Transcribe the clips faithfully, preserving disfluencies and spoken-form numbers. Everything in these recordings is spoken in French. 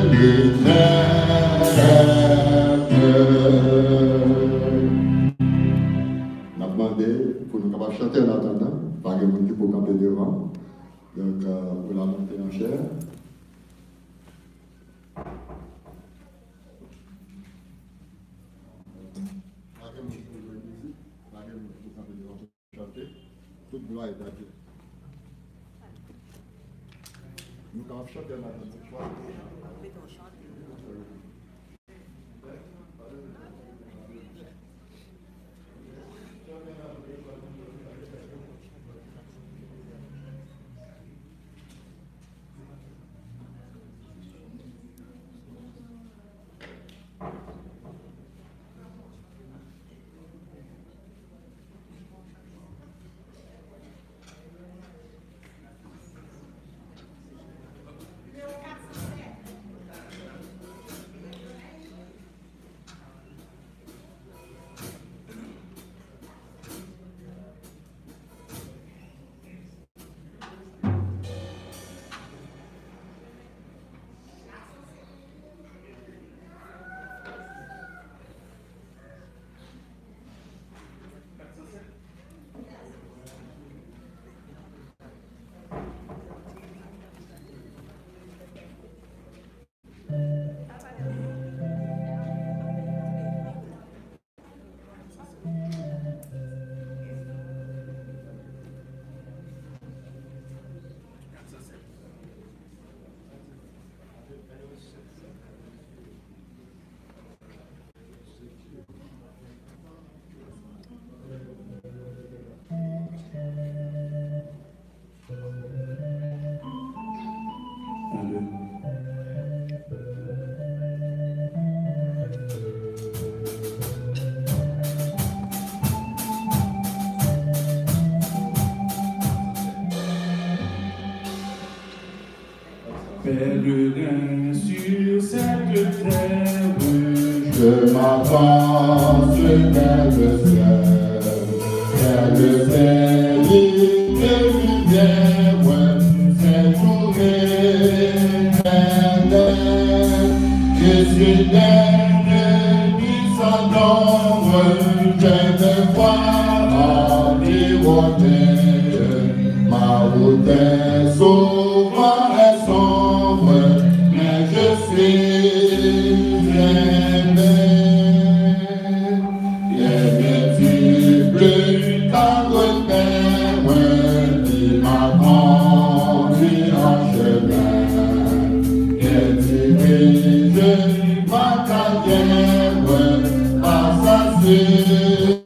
Pour nous capables de chanter en attendant, pas de monde qui peut camper devant. Donc, euh, pour la montée en chair. Toute gloire est à Dieu. Nous capables de chanter en attendant. Pèlerin sur cette terre, je m'avance vers le ciel, vers le pays de lumière, cette journée éternelle. Je suis dernier descendant, je vais voir environner ma route est souvent et sombre, mais je suis aimé. Et plus tendre père qui m'a conduit en chemin, et dirige ma carrière par sa sirène.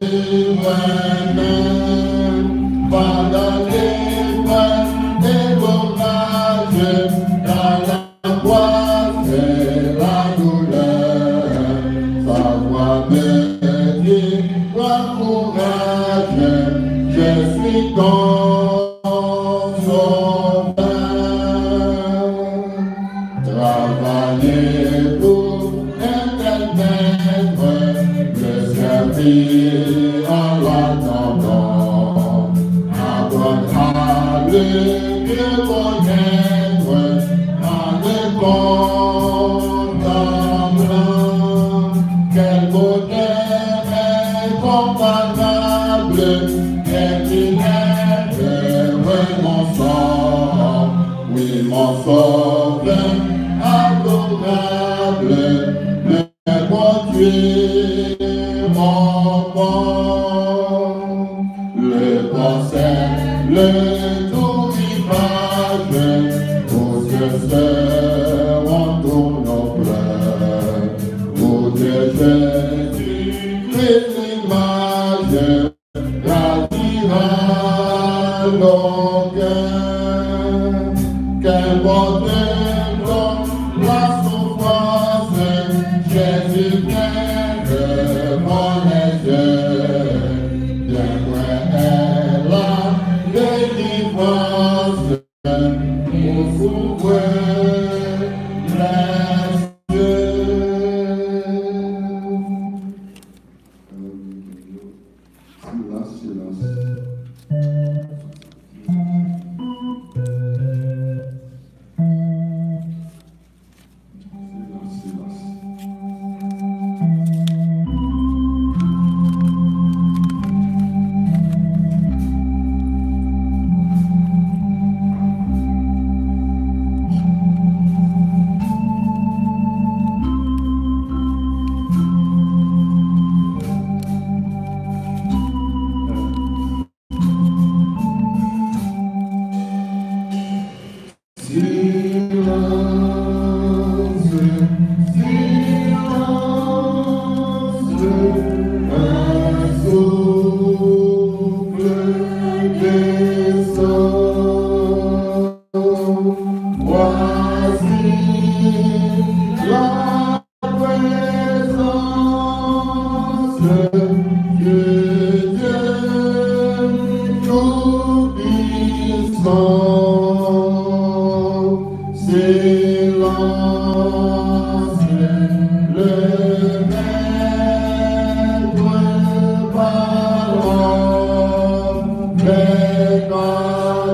Pendant l'épreuve des orages, dans l'angoisse et la douleur, sa voix me dit, sois courage, je suis ton sauveur. Travailler pour l'éternel, le servir en l'attendant, apprendre à le mieux connaître en le contemplant. Quel bonheur incomparable est il est mon sort, oui mon sauveur adorable, mais mon Dieu mon bon, le conseil, le doux rivage, où se seront tous nos pleurs, où Dieu Jésus, l'image, ravira nos cœurs. Quel bonheur dans la souffrance, Jésus vient devant les yeux. Bien loin est la délivrance, pour s'ouvrir les yeux. Silence, silence.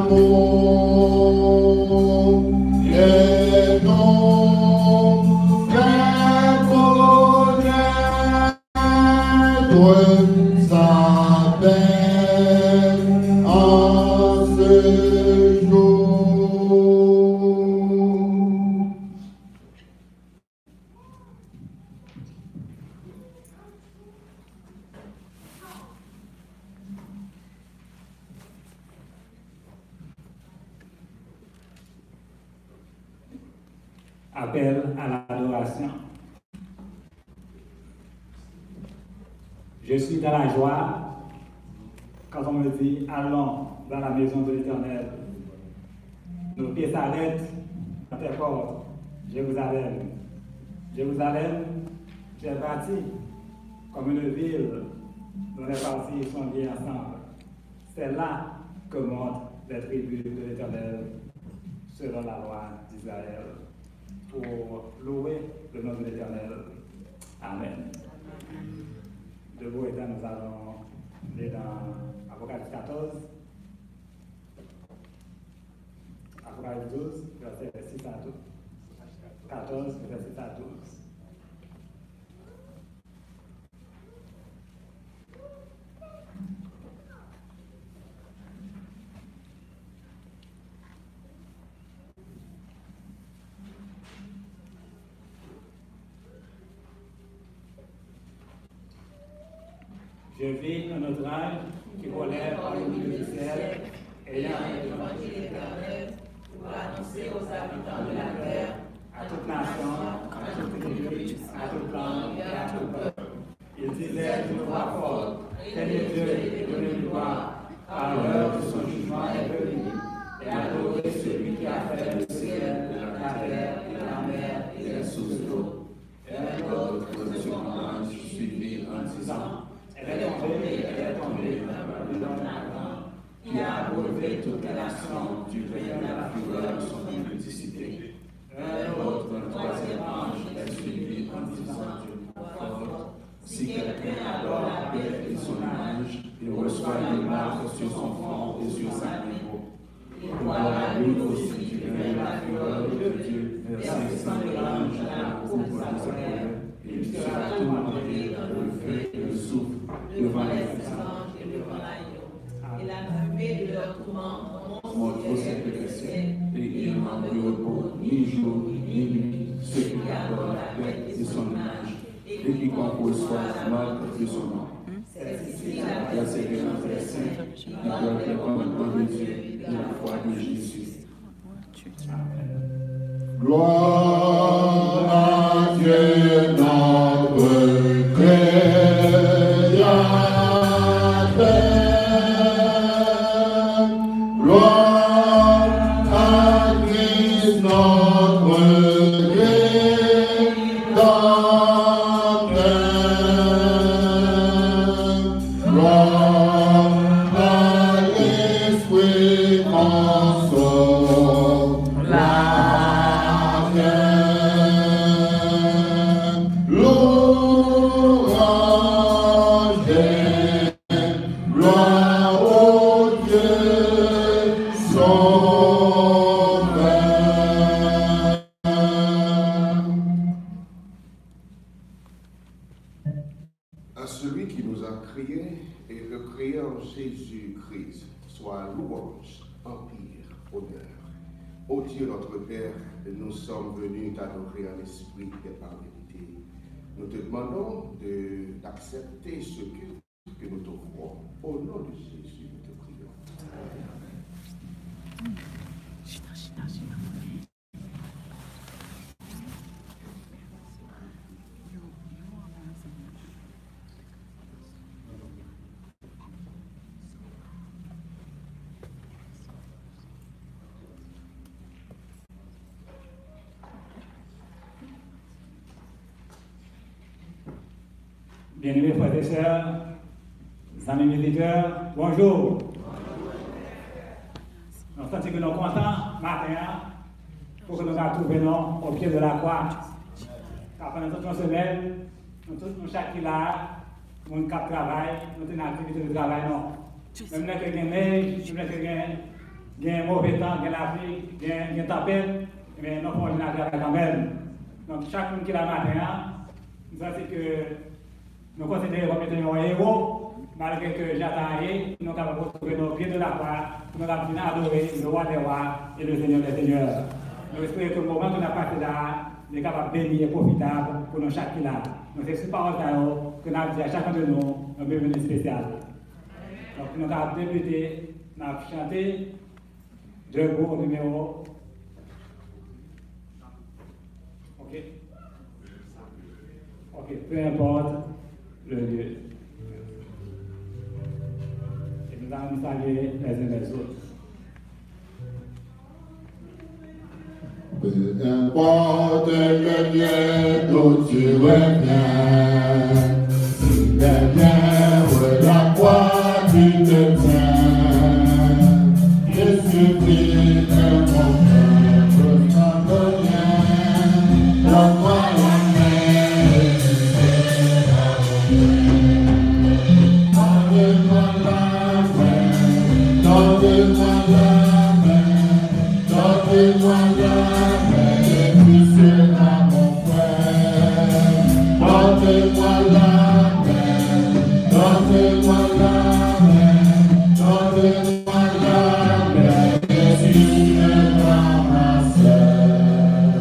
et non reconnaître sa peine en ce jour. Appel à l'adoration. Je suis dans la joie quand on me dit allons dans la maison de l'Éternel. Nos pieds s'arrêtent à tes portes, Jérusalem. Jérusalem, j'ai bâti comme une ville dont les parties sont liées ensemble. C'est là que montent les tribus de l'Éternel selon la loi d'Israël, pour louer le nom de l'Éternel. Amen. Debout étant, nous allons aller dans Apocalypse quatorze. Apocalypse douze, verset six à douze. quatorze, verset six à douze. Je vis un autre ange qui volait par le milieu du ciel, ayant l'évangile éternel pour annoncer aux habitants de la terre, à toute nation, à toute tribu, à toute langue et à tout peuple. Il disait d'une voix forte, craignez Dieu et donnez-lui gloire, car l'heure de son jugement est venue, et adorez celui qui a fait le ciel, la terre, la mer et les sources d'eau. Et un autre de son ange suivit en disant, elle est tombée, elle est tombée, la Babylone la grande, qui a abreuvé toutes les nations du règne de la fureur de son impudicité. Un autre, un troisième ange, est suivi en disant d'une voix forte, si quelqu'un adore la bête et son ange, il reçoit une marque sur son front et sur sa main. Il doit la lune aussi du règne de la fureur de Dieu, verset cent de l'ange à la cour de sa colère. Il sera tourmenté dans le feu et le souffle, devant les anges et devant l'agneau. Et la fumée de leur tourment monte au siècle, et ils n'ont de repos ni jour ni nuit, ceux qui adorent la bête et son ange, et qui composent la marque de son nom. C'est ici la persévérance des saints, qui doivent les commandements de Dieu et la foi de Jésus. Gloire à Dieu, notre Créateur. Gloire à Christ, notre Rédempteur. Gloire à l'Esprit consolant. À celui qui nous a créés et recréé en Jésus-Christ, soit louange, empire, honneur. Ô Dieu notre Père, nous sommes venus t'adorer en esprit et par vérité. Nous te demandons de- d'accepter ce culte que nous t'offrons. Au nom de Jésus, nous te prions. Bien-aimés frères et sœurs, amis militaires, bonjour. Nous sommes que nous sommes contents matin pour que nous nous trouvions au pied de la croix. Car pendant toute une semaine, nous tous chaque qui là, nous cap travail, nous avons une activité de travail non. Même là que neige, même là que il y a un mauvais temps, il y a la pluie, il y a une tempête, mais nous faisons une quand même. Donc, chacun qui la matin, ça c'est que nous considérons comme étant un héros, malgré que j'attendais, nous sommes capables de retrouver nos pieds de la croix, nous sommes venus adorer le roi des rois et le Seigneur des seigneurs. Nous espérons que le moment où nous avons passé là, nous sommes capables de bénir et profitable pour nous chaque là. Donc, c'est cette parole que nous avons dit à chacun de nous un bienvenue spécial. Donc, nous avons débuté, nous avons chanté deux beaux numéros. Ok. Ok, peu importe le lieu. Et nous allons nous saluer les uns les autres. Peu importe le lieu d'où tu reviens, si derrière la croix tu te tiens, il suffit que mon cœur s'en donne, donne-moi la main, donne-moi la main, donne-moi la main, donne-moi la main. Donnez-moi la main, donnez-moi la main, donnez-moi la main, et si je prends ma sœur.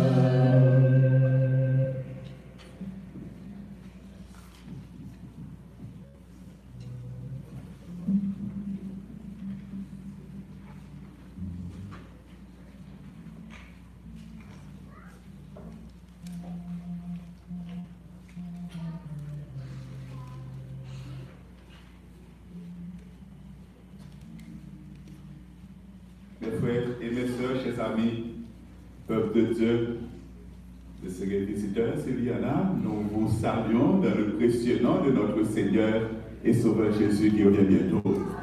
Mes frères et mes sœurs, chers amis, peuple de Dieu, de ces visiteurs, s'il y en a, nous vous saluons dans le précieux nom de notre Seigneur et Sauveur Jésus qui revient bientôt.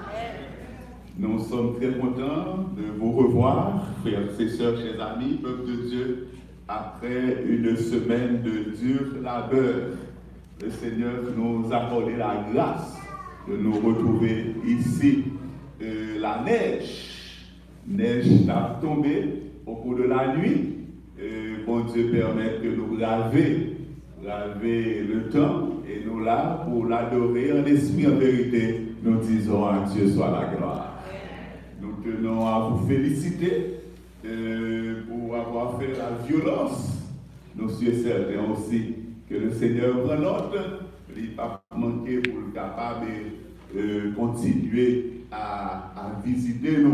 Nous sommes très contents de vous revoir, frères et sœurs, chers amis, peuple de Dieu, après une semaine de dur labeur. Le Seigneur nous a accordé la grâce de nous retrouver ici. Euh, la neige Neige a tombé au cours de la nuit. Et bon Dieu permet que nous graver, graver le temps et nous là pour l'adorer en esprit, en vérité. Nous disons à Dieu soit la gloire. Nous tenons à vous féliciter euh, pour avoir fait la violence. Nous sommes certains aussi que le Seigneur prend note. Il n'a pas manqué pour le capable de euh, continuer à, à visiter nous.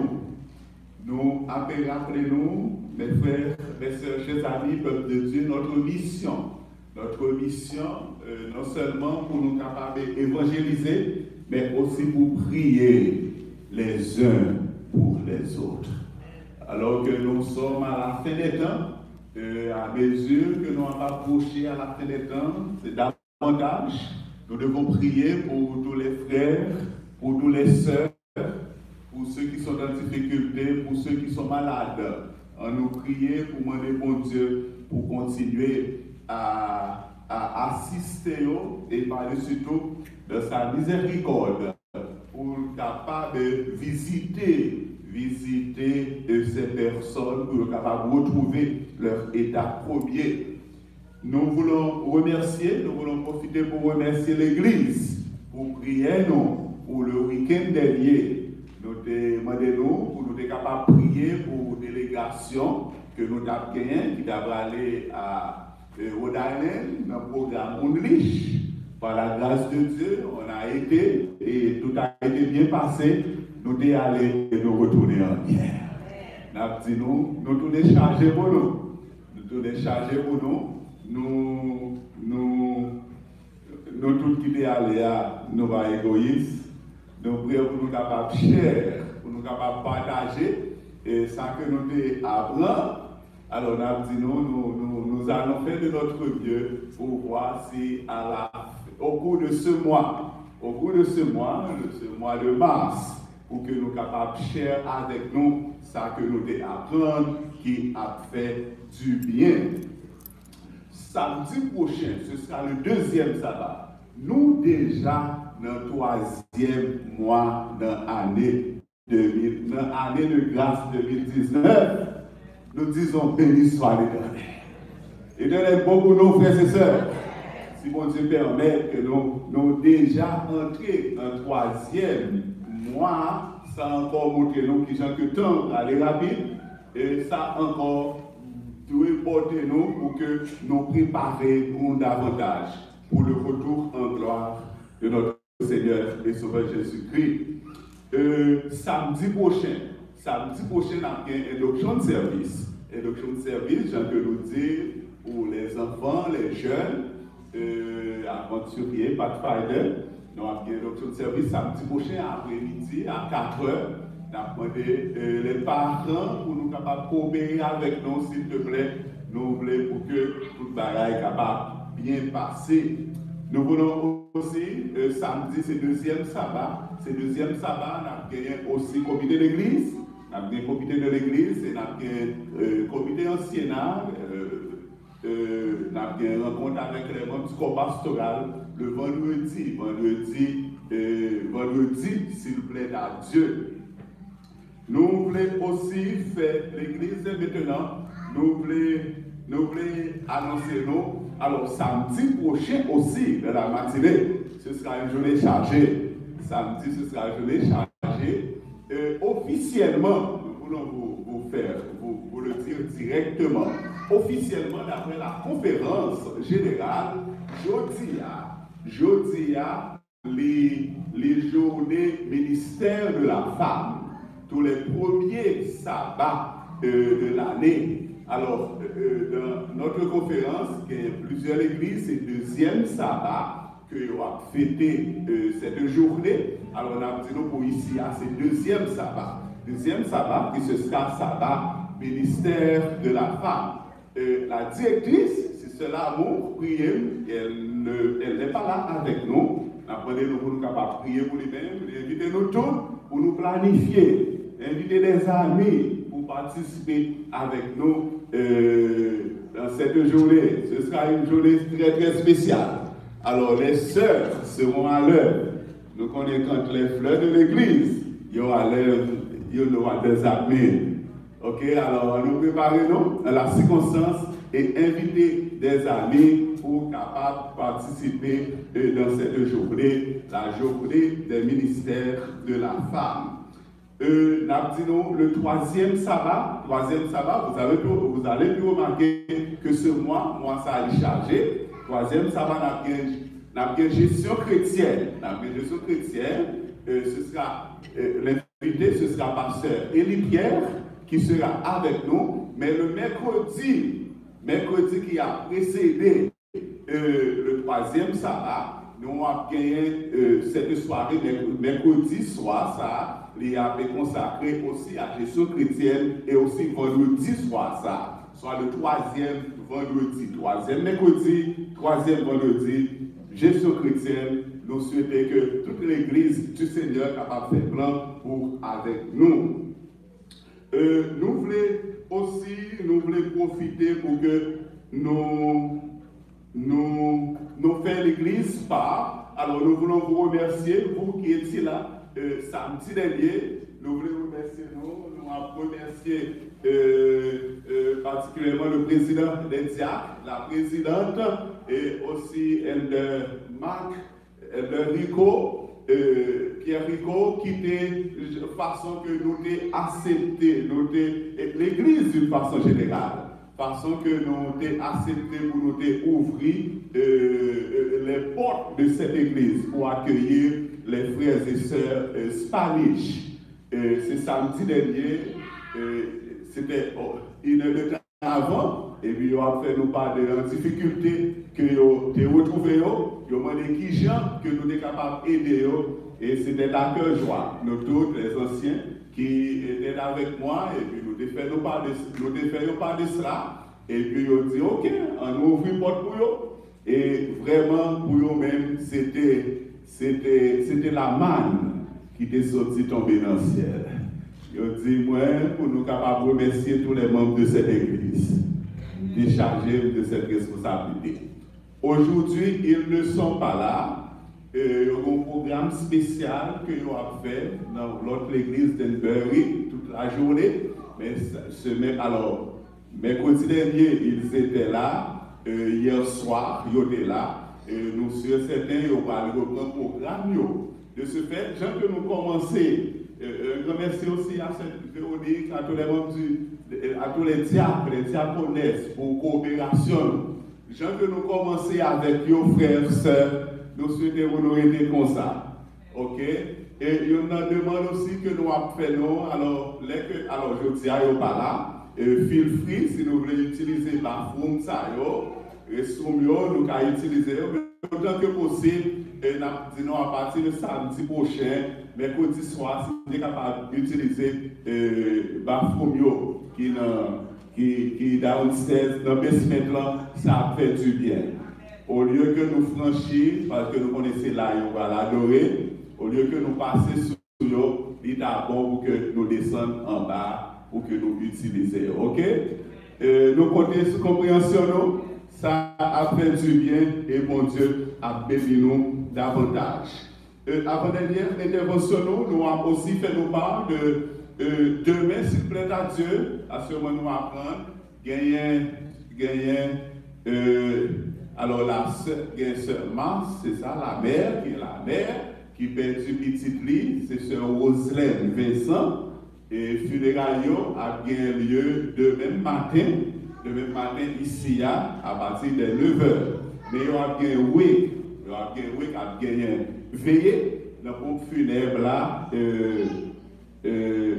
Nous appelons après nous, mes frères, mes sœurs, chers amis, peuple de Dieu, notre mission. Notre mission, euh, non seulement pour nous capables d'évangéliser, mais aussi pour prier les uns pour les autres. Alors que nous sommes à la fin des temps, euh, à mesure que nous nous approchons à la fin des temps, c'est davantage, nous devons prier pour tous les frères, pour tous les sœurs, pour ceux qui sont en difficulté, pour ceux qui sont malades. On nous prier pour demander bon Dieu pour continuer à, à assister et par-dessus tout de sa miséricorde pour être capable de visiter, visiter ces personnes pour être capable de retrouver leur état premier. Nous voulons remercier, nous voulons profiter pour remercier l'Église pour prier nous pour le week-end dernier. Nous demandons pour nous être capables de prier pour une délégation que nous avons gagnée, qui devrait aller à Rhode Island dans le programme Unleash. Par la grâce de Dieu, on a été et tout a été bien passé. Nous sommes allés et nous retourner en bien. Nous avons dit nous, nous tous les chargés pour nous. Nous tous les chargés pour nous. Nous, nous, nous tous qui sommes allés à nous pas égoïstes. Nous prions pour nous capables de share, pour nous capables de partager, et ça que nous apprenons. Alors, nous avons dit, nous, nous, nous, nous allons faire de notre mieux pour voir si, à la, au cours de ce mois, au cours de ce mois, de ce mois de mars, pour que nous soyons capables de share avec nous ça que nous apprenons qui a fait du bien. Samedi prochain, ce sera le deuxième sabbat. Nous déjà dans le troisième mois de l'année deux mille, dans l'année de grâce deux mille dix-neuf, nous disons béni soit l'Éternel. L'Éternel, bon pour nos frères et sœurs. Si mon Dieu permet que nous nous déjà entrés en troisième mois, ça a encore montré nous qui sont que temps aller rapide, et ça encore doit porter nous pour que nous préparions pour davantage pour le retour en gloire de notre Seigneur et Sauveur Jésus-Christ. Euh, samedi prochain, samedi prochain, on a une induction de service. Induction de service, j'ai que nous dire pour les enfants, les jeunes, euh, aventuriers, Pathfinder. Nous avons une induction de service samedi prochain après-midi à quatre heures. Nous avons demandé euh, les parents pour nous capables de coopérer avec nous, s'il te plaît. Nous voulons pour que toute bagaille soit capable de bien passer. Nous voulons aussi, euh, samedi, c'est deuxième sabbat. C'est deuxième sabbat, nous avons gagné aussi comité d'église. Nous avons gagné comité de l'église et nous avons gagné euh, comité anciennat. Euh, euh, nous avons gagné rencontre avec les membres du corps pastoral le vendredi. Vendredi, euh, vendredi, s'il vous plaît, à Dieu. Nous voulons aussi faire l'église maintenant. Nous voulons, nous voulons annoncer nous. Alors, samedi prochain aussi, de la matinée, ce sera une journée chargée. Samedi, ce sera une journée chargée. Euh, officiellement, nous voulons vous, vous faire, vous, vous le dire directement. Officiellement, d'après la conférence générale, Jodia, Jodia, les, les journées ministère de la femme, tous les premiers sabbats euh, de l'année. Alors, euh, dans notre conférence, il y a plusieurs églises, c'est le deuxième sabbat que l'on a fêté euh, cette journée. Alors, on a dit nous pour ici, c'est le deuxième sabbat. Deuxième sabbat, qui ce sera sabbat ministère de la femme. Euh, la directrice, c'est cela, amour, prier, elle n'est elle pas là avec nous. Après, nous pour nous capables de prier pour lui-même, inviter nous tous pour nous planifier, inviter des amis pour participer avec nous euh, dans cette journée. Ce sera une journée très très spéciale. Alors les sœurs seront à l'heure. Nous connaissons quand les fleurs de l'église, il y aura l'heure, il y aura des amis. Ok, alors nous préparons à la circonstance et inviter des amis pour capables de participer euh, dans cette journée, la journée des ministères de la femme. Euh, nous, le troisième sabbat, troisième sabbat, vous, avez pu, vous allez pu remarquer que ce mois, moi ça a chargé. Troisième sabbat, nous avons une gestion chrétienne. Nous avons une gestion chrétienne. Euh, ce sera euh, l'invité, ce sera pasteur Élie Pierre qui sera avec nous. Mais le mercredi, mercredi qui a précédé euh, le troisième sabbat, nous avons gagné euh, cette soirée, mercredi soir, ça. Il a été consacré aussi à la gestion chrétienne et aussi vendredi soir, ça, soit le troisième vendredi, troisième mercredi, troisième vendredi, gestion chrétienne. Nous souhaitons que toute l'église du Seigneur soit capable de faire plan pour avec nous. Euh, nous voulons aussi, nous voulons profiter pour que nous, nous, nous fassions l'église part. Alors nous voulons vous remercier, vous qui étiez là. Euh, samedi dernier, nous voulons remercier nous, nous avons remercié euh, euh, particulièrement le président des diacres, la présidente et aussi Elder Marc, Elder Rico, euh, Pierre Rico, qui était de façon que nous avons accepté, nous l'église d'une façon générale, façon que nous avons accepté pour nous ouvrir euh, les portes de cette église pour accueillir les frères et sœurs euh, Spanish. Euh, c'est samedi dernier, euh, c'était oh, une heure de temps avant, et puis on a fait nous part de la difficulté que vous avez retrouvées, vous avez demandé qui gens que nous sommes capables d'aider, et c'était à cœur joie, nous tous les anciens qui étaient avec moi, et puis nous avons fait nous part de, nous fait nous part de cela, et puis ils ont dit ok, on ouvre une porte pour eux, et vraiment pour eux-mêmes, c'était C'était la manne qui était sortie tomber dans le ciel. Je dis, moi, pour nous capables de remercier tous les membres de cette église, décharger de cette responsabilité. Aujourd'hui, ils ne sont pas là. euh, un programme spécial que nous avons fait dans l'autre église d'Enbury toute la journée. Mais ce même, alors, mercredi dernier, ils étaient là. Euh, hier soir, ils étaient là. Et nous sommes certains, ils ont reprendre le programme. Yo. De ce fait, gens que nous commençons, euh, un grand merci aussi à cette Véronique, à tous les membres, du, à tous les diacres, les diaconesses pour coopération. Gens que nous commençons avec nos frères, sœurs, nous souhaitons vous aider comme ça. Ok? Et il y en a demande aussi que nous avons fait, nous, alors, les que, alors je dis à eux pas là, euh, feel free, si nous voulons utiliser la forme, ça, yo, et soum yo, nous pouvons utiliser, mais autant que possible, et nous à partir de samedi prochain, mercredi soir, si vous êtes capable d'utiliser euh, la forme yo, qui qui qui downstairs, dans le basement là, ça fait du bien. Au lieu que nous franchissions, parce que nous connaissons là, on va l'adorer, au lieu que nous passions sur eux, il est d'abord pour que nous descendions en bas, pour que nous utilisions. Ok? Euh, nous comptons sur compréhension, nous, ça a fait du bien et mon Dieu a béni nous davantage. Euh, avant dernière intervention, nous, nous avons aussi fait nos part de euh, demain, s'il plaît à Dieu, à ce moment nous apprendre, gagner, gagner, euh, alors la sœur Mars, c'est ça, la mère, qui est la mère, qui perd du petit lit, c'est sœur Roselaine Vincent, et funérailles a bien lieu demain matin, demain matin ici à, à partir de neuf heures. Mais il y a bien oui, il y a bien oui, a bien veillé dans le pompe funèbre là, euh, euh,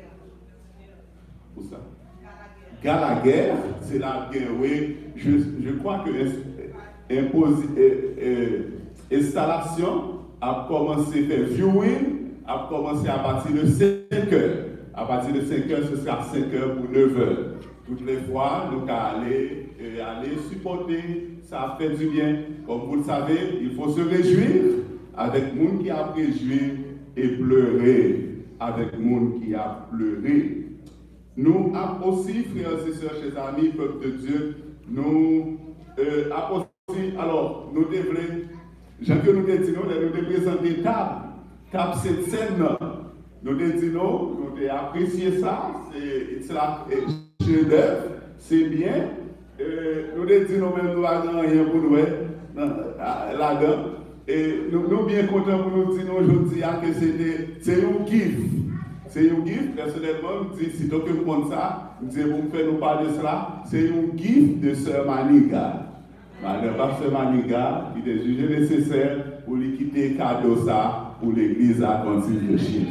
où ça? Galaguer, c'est là bien oui, je, je crois que impose, euh, euh, installation a commencé à faire viewing, a commencé à partir de cinq heures. À partir de cinq heures, ce sera cinq heures pour neuf heures. Toutes les fois, nous allons aller, euh, aller supporter, ça fait du bien. Comme vous le savez, il faut se réjouir avec le monde qui a réjoui et pleurer avec le monde qui a pleuré. Nous avons aussi, frères et sœurs, chers amis, peuple de Dieu, nous euh, avons aussi, alors, nous devons, Jean que nous disons, nous devons présenter table, table cette scène. Nous disons, nous avons apprécié ça, c'est la chef d'œuvre, c'est bien. Euh, nous disons, nous-mêmes, nous n'avons rien pour nous là-dedans. Et nous sommes bien contents pour nous dire aujourd'hui que c'est un gift. C'est un gift, personnellement, je dis, si donc vous compte ça, je dis, vous me faites nous parler de cela, c'est un gift de Sœur Maniga. Madame Pasteur Maniga, qui est jugé nécessaire pour lui quitter cadeau ça pour l'église à continuer de Chine.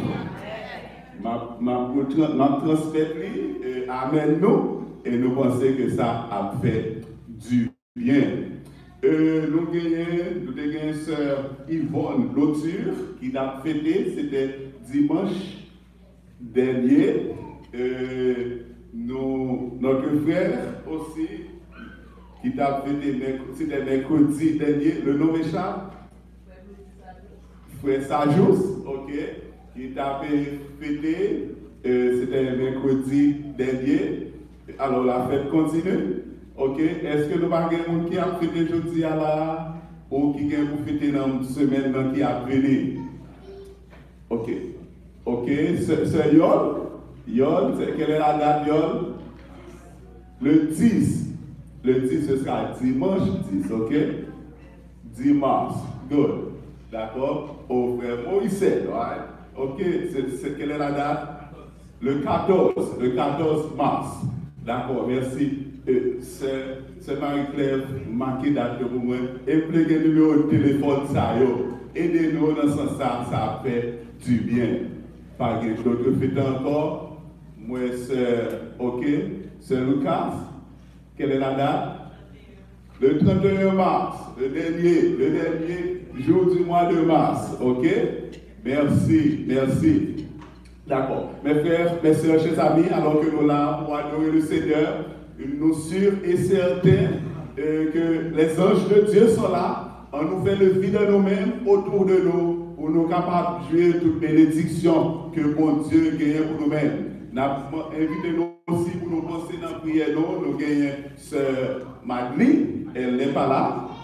Ma transmettre lui, amène nous, et nous pensons que ça a fait du bien. Euh, nous avons nous une sœur Yvonne Lauture qui a fêté, c'était dimanche dernier. Euh, nous, notre frère aussi, qui a fêté, c'était mercredi dernier, le nom échappe, frère Sajous, ok, qui a fêté, euh, c'était mercredi dernier. Alors la fête continue. Ok, est-ce que nous avons quelqu'un qui a fêté aujourd'hui à la ou qui a fêté dans une semaine qui a venu? Ok, ok, c'est Yol. Yol, quelle est la date Yol? Le dix. Le dix, ce sera dimanche dix, ok? dix mars, good. D'accord? Au frère Moïse, right? Ok, c'est quelle est la date? Le quatorze, le quatorze mars. D'accord, merci. C'est Marie-Claire marqué date pour moi. Et puis le numéro de téléphone, ça aidez-nous dans ce sens, ça fait du bien. Par exemple, d'autres fêtes encore. Moi, c'est OK. C'est Lucas. Quelle est la date? Le trente et un mars, le dernier, le dernier jour du mois de mars. OK? Merci, merci. D'accord. Mes frères, mes soeurs, chers amis, alors que nous sommes là pour adorer le Seigneur, nous sommes sûrs et certains euh, que les anges de Dieu sont là. On nous fait le vide de nous-mêmes, autour de nous, pour nous capables de jouer toute bénédiction que bon Dieu gagne pour nous-mêmes. Invitez-nous aussi pour nous penser dans la prière. Nous gagnons Sœur Magli, elle n'est pas là.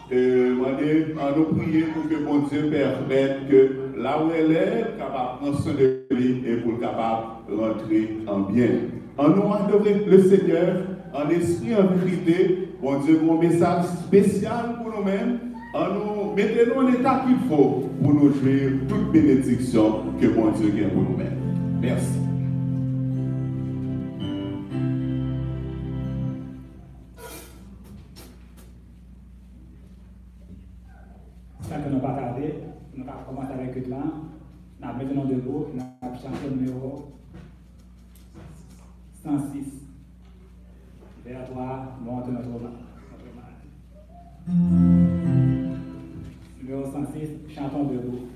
euh, on nous prier pour que mon Dieu permette que là où elle est, capable de prendre soin de lui et pour capable de rentrer en bien. En nous adorer le Seigneur, en esprit, en vérité, mon Dieu, un message spécial pour nous-mêmes, en nous mettons en état qu'il faut pour nous jouir toute bénédiction que mon Dieu gagne pour nous-mêmes. Merci. Sans que nous pas tarder, nous allons commencer avec le clan. Nous allons maintenant debout, nous allons chanter le numéro cent six. Vers toi, monte notre main. Numéro cent six, chantons debout.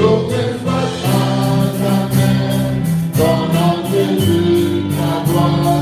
Ton nom Jésus, ta gloire.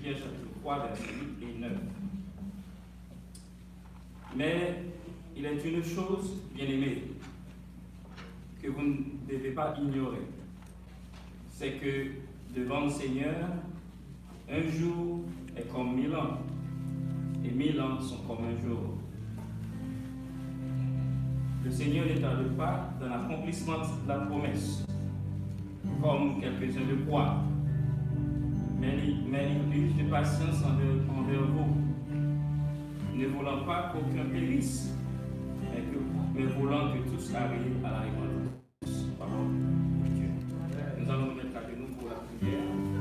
Pierre chapitre trois, versets huit et neuf. Mais il est une chose, bien-aimée, que vous ne devez pas ignorer. C'est que devant le Seigneur, un jour est comme mille ans, et mille ans sont comme un jour. Le Seigneur ne tarde pas dans l'accomplissement de la promesse, comme quelques-uns le croient, mais il, mais il use de patience envers, envers vous, ne voulant pas qu'aucun périsse, mais, que, mais voulant que tous arrivent à la repentance. Parole de Dieu. Nous allons nous mettre à genoux pour la prière.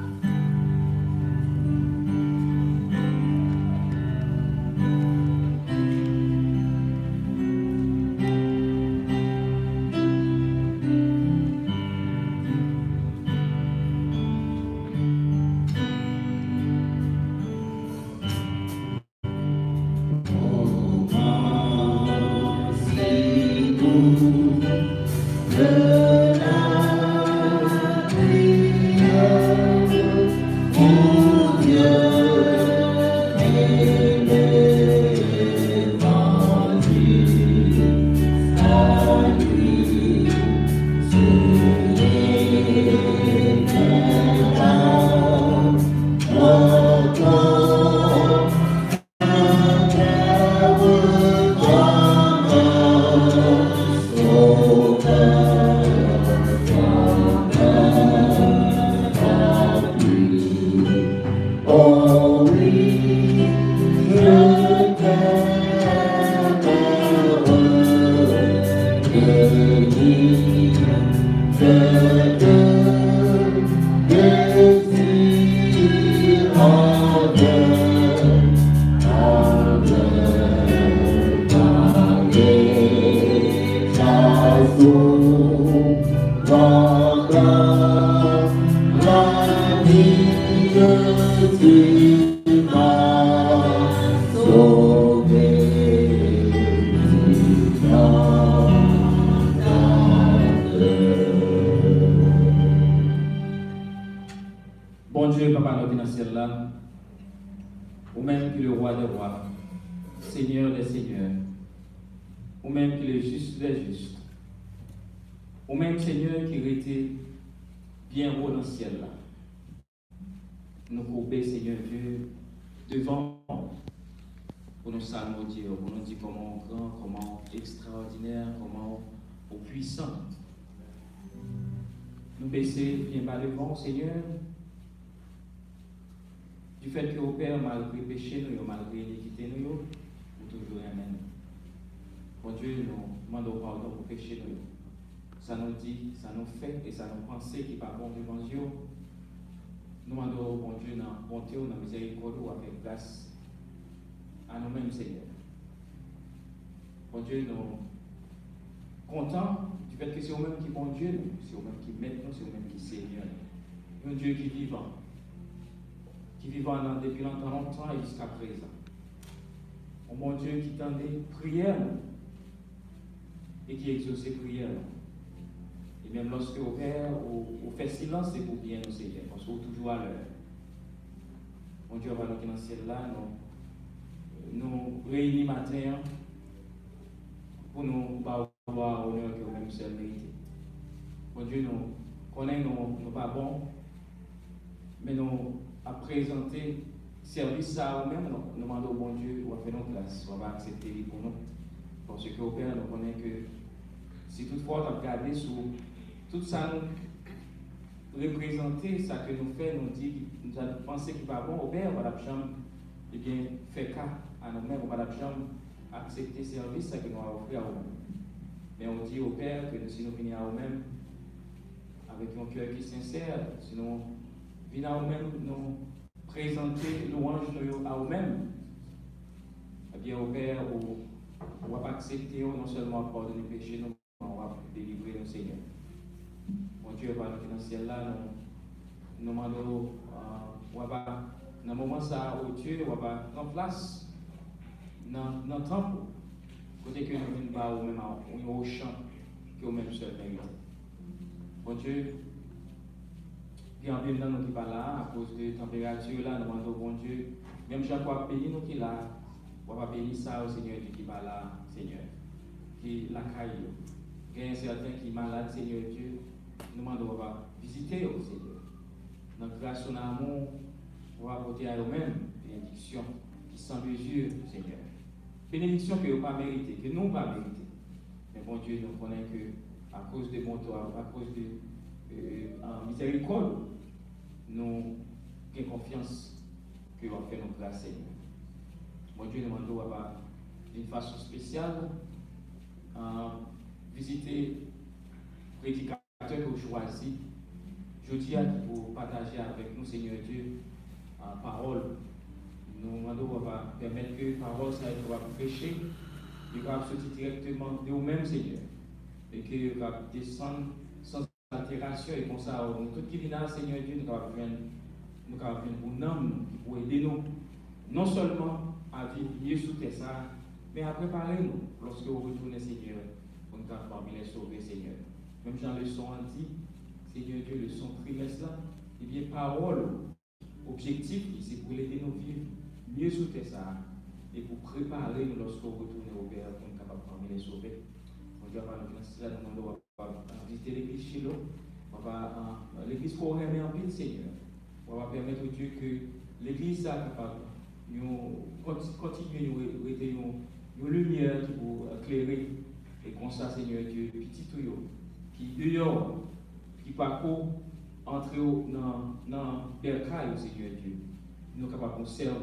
Bon Dieu, Papa notre dans le ciel là, ou même qui le roi des rois, Seigneur des seigneurs, ou même qui le juste des justes, ou même Seigneur qui était bien haut dans le ciel là. Nous couper, Seigneur Dieu, devant pour nous saluer, Dieu, pour nous dire comment grand, comment extraordinaire, comment au puissant. Nous baisser bien bas devant, Seigneur, du fait que au Père, malgré le péché, nous, malgré l'iniquité, nous, nous toujours amen. Bon Dieu, nous demandons pardon pour le péché, nous. Ça nous dit, ça nous fait et ça nous pense qui n'est pas bon devant Dieu. Nous demandons, bon Dieu, dans la bonté ou dans la miséricorde ou avec grâce à nous-mêmes, Seigneur. Bon Dieu, nous contents du fait que c'est vous-même qui bon Dieu, c'est vous-même qui met nous, c'est vous-même qui Seigneur. Un Dieu qui est vivant, qui est vivant depuis longtemps, longtemps et jusqu'à présent. Un bon Dieu qui tend des prières et qui exauce les prières. Et même lorsque au Père, on fait silence, c'est pour bien nous, Seigneur, parce qu'on est toujours à l'heure. Mon Dieu, va nous qui dans le ciel là, nous, nous réunir matin pour nous avoir honneur que nous-mêmes seul mérité. Mon Dieu, nous connaissons, nous pas bons, mais nous à présenter service à nous-mêmes, nous demandons au bon Dieu pour faire nos classes, on va accepter pour nous. Parce qu'au Père, nous connaissons que si toutefois on a regardé sur tout ça, nous représenter, ça que nous faisons, nous dit, nous avons pensé qu'il n'est pas bon, au Père, on va eh bien, faire cas à nous-mêmes, on va accepter le service que nous avons offert à nous-mêmes. Mais on dit au Père que si nous venons à nous-mêmes, avec un cœur qui est sincère, si nous venons à nous-mêmes, nous présenter louange à nous-mêmes, eh bien, au Père, on va accepter non seulement pardonner les péchés, mais on va délivrer nos Seigneur. Mon Dieu, par notre ciel là, nous demandons, on va, dans le moment ça, au Dieu, on va en place, dans le temple, côté que nous venons pas au même au champ, que au même seul mérite. Mon Dieu, Il y a un peu de nous qui pas là, à cause de la température, là, nous demandons au bon Dieu. Même chaque fois pays nous qui là, on va bénir ça au Seigneur Dieu qui va là, Seigneur. Qui la caille. Il y a certains qui sont malades, Seigneur Dieu. Nous demandons on va visiter au Seigneur. Notre grâce, son amour, on va apporter à eux-mêmes bénédiction qui sans mesure, Seigneur. Bénédiction que nous pas mérité, que nous pas mérité. Mais bon Dieu, nous connaissons que à cause de mon toit, à cause de euh, miséricorde, nous avons confiance que nous faire notre grâce, Seigneur. Mon Dieu, nous demandons d'une façon spéciale euh, visiter le prédicateur que vous choisissez. Je dis à pour partager avec nous, Seigneur Dieu, en parole. Nous demandons de permettre que la parole soit prêchée, il va sortir directement de vous-même, Seigneur, et qu'il va descendre sans altération. Et comme ça, nous, tout qui vient, Seigneur Dieu, nous allons venir pour nous, qui pour aider nous, non seulement à vivre sous tes ça, mais à préparer nous lorsque vous retournez, Seigneur, pour nous parmi les sauver, Seigneur. Même Jean le son a dit, Seigneur Dieu, le son trimestre là, et bien parole, objectif, c'est pour l'aider nous vivre mieux sous tes ça, et pour préparer nous lorsque vous retournez au Père, pour nous capables parmi les sauver. On Dieu va nous financer là, nous allons visiter l'église Chilo, on va l'église pour remettre en pile, Seigneur. On va permettre au Dieu que l'église soit capable nous continuer nous rester une lumière qui vous éclairer et comme ça Seigneur Dieu petit tuyau qui dehors qui parcourt entrer dans dans bercail Seigneur Dieu nous capables de servir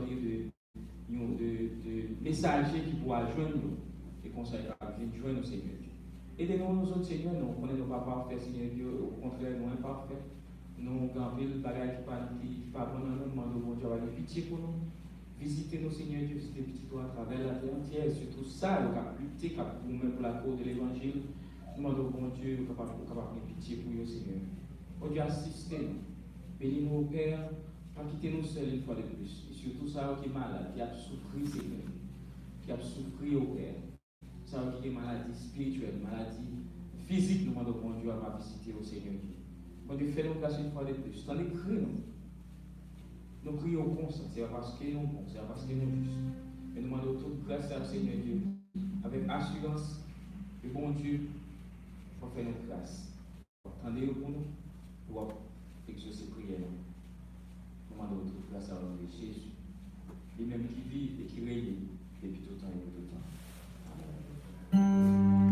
de de, de messagers qui pourra joindre nous et comme ça venir joindre nous Seigneur Dieu. Aidez-nous nous autres Seigneur, nous connaissons pas parfaits Seigneur Dieu, au contraire nous imparfaits. Nous avons des bagages qui pas qui pas bon nous demandons bon Dieu avoir pitié pour nous. Visitez-nous, Seigneur Dieu, visitez petit toi à travers la terre entière, et surtout ça, nous avons lutté pour nous pour la cause de l'évangile. Nous demandons, bon Dieu, nous sommes capables de pitié pour nous, Seigneur. Bon Dieu, assistez-nous. Bénis-nous, Père, pas quitter-nous seuls une fois de plus. Et surtout ça qui est malade, qui a souffert, Seigneur, qui a souffert au Père. Ça qui est maladie spirituelle, maladie physique, nous demandons, bon Dieu, à visiter au Seigneur Dieu. Bon Dieu, fais-nous grâce une fois de plus. T'en écris, nous. Nous prions comme ça, c'est parce que nous bons, c'est parce que nous justes. Mais nous demandons toute grâce à Seigneur Dieu, avec assurance, le bon Dieu, pour faire notre grâce. Attendez-vous pour nous, pour exaucer prière. Nous demandons toute grâce à notre Jésus, lui-même qui vit et qui règne depuis tout temps et tout temps. Amen.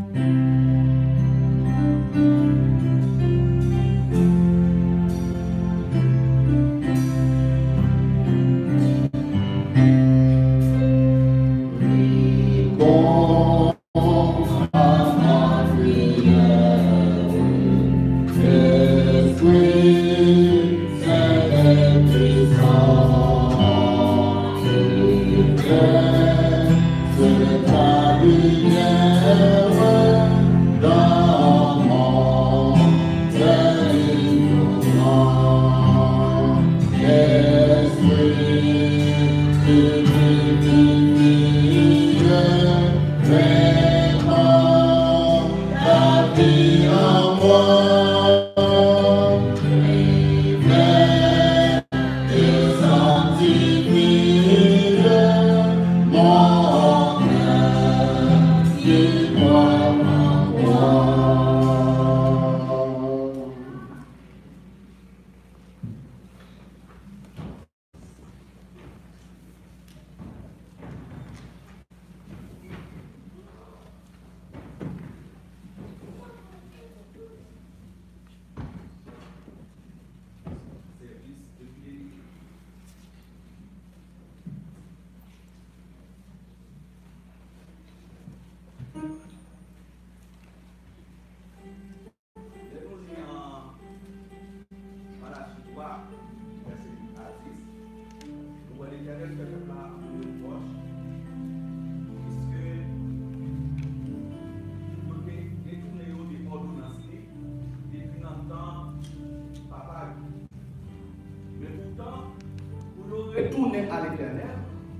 Retourner à l'éternel.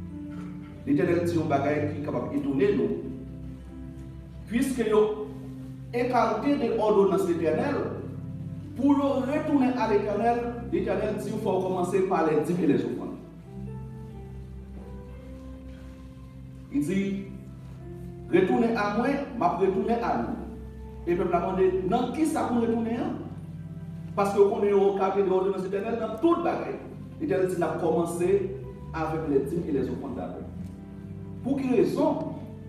L'éternel dit un bagage qui est capable de tourner nous. Puisque nous écarté de l'ordonnance de l'éternel, Pour retourner à l'Éternel, l'Éternel dit qu'il faut commencer par les dîmes et les offrandes. Il dit, retournez à moi, m'a retourné à nous. Et le peuple a demandé, dans qui ça peut retourner? Parce qu'on est au cadre de l'ordonnance éternelle dans toute bagaille. L'Éternel dit qu'il a commencé avec les dîmes et les offrandes d'abord. Pour quelle raison?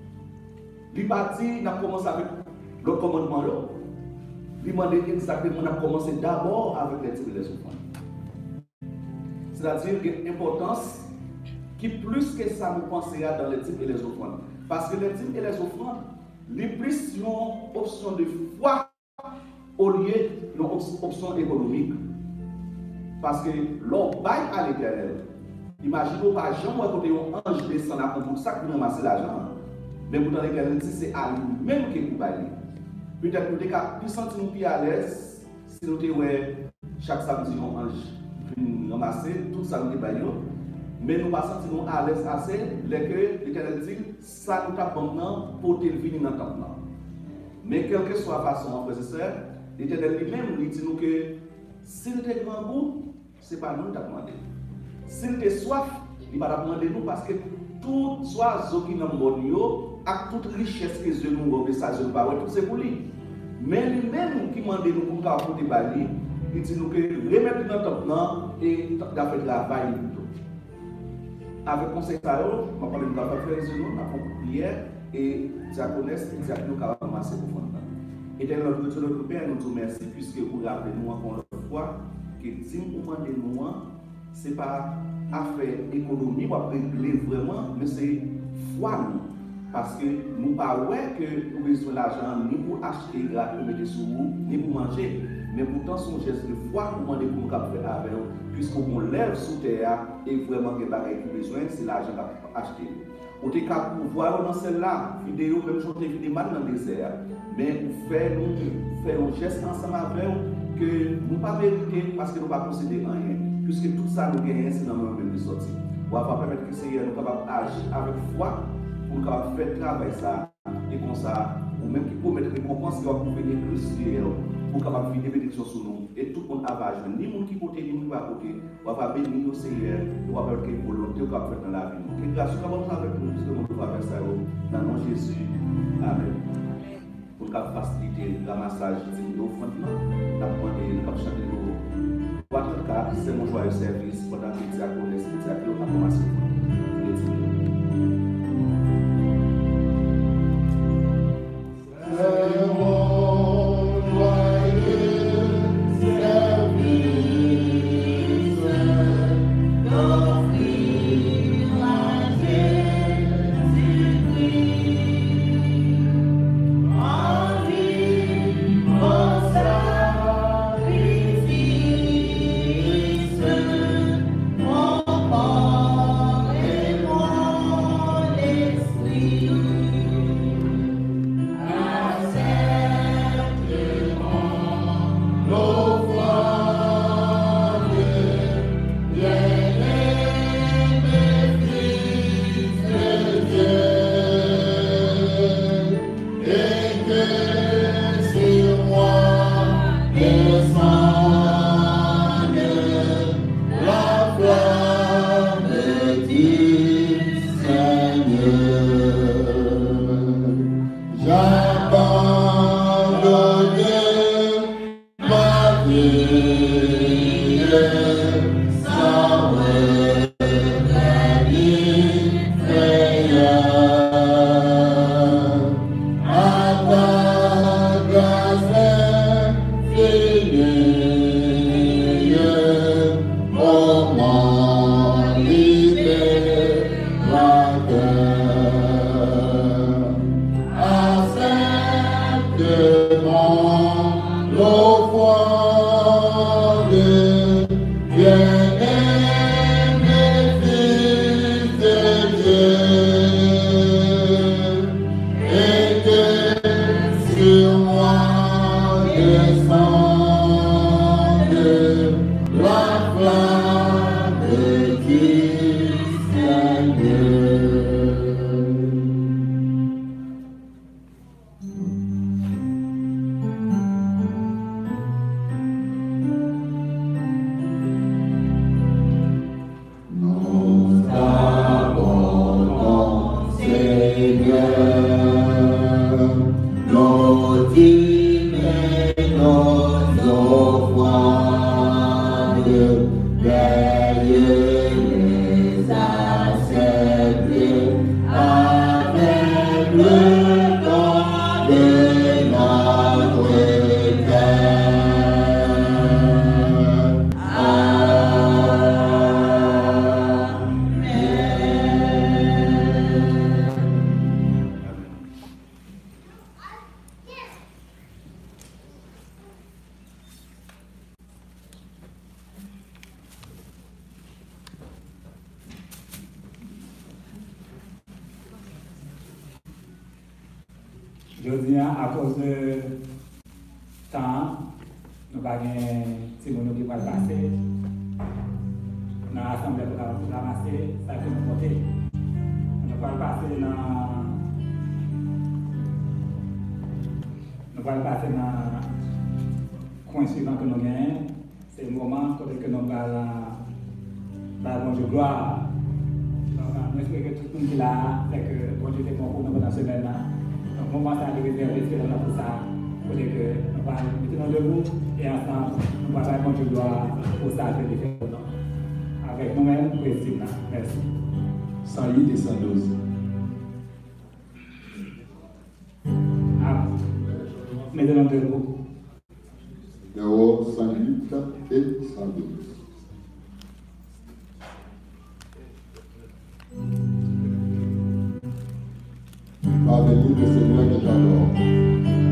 Il n'a dit, il a commencé avec le commandement là. Il m'a dit exactement, on a commencé d'abord avec les dîmes et les offrandes. C'est-à-dire qu'il y a une importance qui plus que ça nous pensera dans les dîmes et les offrandes. Parce que les dîmes et les offrandes, les plus sont option de foi au lieu d'une option économique. Parce que l'on baille à l'Éternel. Imaginez pas Jean ou côté un ange descend à pour ça qui ramasser l'argent. Mais pourtant l'Éternel dit c'est à lui-même que vous baillez. Peut-être que nous avons pu sentir nous plus à l'aise si nous avons chaque samedi un ange vient ramasser tout ça nous baillons. Mais nous ne pas sentir nous à l'aise assez que l'Éternel dit ça nous tape maintenant pour te venir dans le temps. Mais quelle que soit la façon, frères et sœurs, l'Éternel lui-même il dit nous que s'il était grand goût, ce n'est pas nous qui t'avons demandé. S'il était soif, il va demander nous parce que tout oiseau qui est dans le monde, avec toute richesse que Dieu nous offre, ça, je ne pas tout c'est pour lui. Mais lui-même qui demande nous pour nous porter bali, il dit nous que remettre dans le temps et faire le travail. Avec conseil ça, je vais parler de notre frère et nous, avons une prière et diaconesse et diaconne nous avons commencé pour faire. Et dans notre Dieu, notre Père, nous vous remercions puisque vous rappelez nous encore une fois que si nous demandons nous, ce n'est pas affaire économie ou régler vraiment, mais c'est foi nous. Parce que nous ne pas que nous avons besoin d'argent ni pour acheter gratuit, mettre sur vous, ni pour manger. Mais pourtant, son geste de foi, nous demandons pour nous faire avec nous, puisqu'on lève sous terre et vraiment que nous besoin, c'est l'argent à acheter. Ou t'es capable de voir dans celle-là, vidéo, même chanter vidéo dans le désert. Mais nous faisons un geste ensemble avec nous que nous ne pas mériter parce que nous ne pas considérer rien. Puisque tout ça nous gagne, c'est dans le même de sortie. On va permettre que le Seigneur nous capable d'agir avec foi pour nous capable faire travail ça. Et comme ça, ou même qui promettre récompense qui va venir plus pour capable faire des bénédictions sur nous. Et tout le monde a pas ni le monde qui côté, ni le monde qui va côté. On va bénir le Seigneur, on va faire quelque volonté qu'on va faire dans la vie. Que grâce soit avec nous, puisque nous devons faire ça dans le nom de Jésus. Amen. Pour nous faciliter le ramassage de l'offrande, nous avons demandé de chanter nos. Votre cas, c'est mon joyeux service pendant que tu as connu ce que tu as fait au commencement. Je dis à cause de temps, nous n'avons pas de monde qui va passer. Dans l'assemblée pour ramasser, ça fait nous voter. Nous allons passer dans. Nous allons passer dans le coin suivant que nous gagnons. C'est le moment où nous allons bonjour gloire. Donc, j'espère que tout le monde est là, et que bon Dieu est bon pour nous dans ce semaine-là. Donc, le moment est réservé pour ça, pour que nous allons mettre debout et ensemble, nous allons faire bonjour gloire pour ça que nous faisons. Avec nous-mêmes, pour estimer. Merci. cent huit et cent douze. Ah, mettez-nous debout. Numéro cent huit et cent douze. Va venir le Seigneur qui t'adore.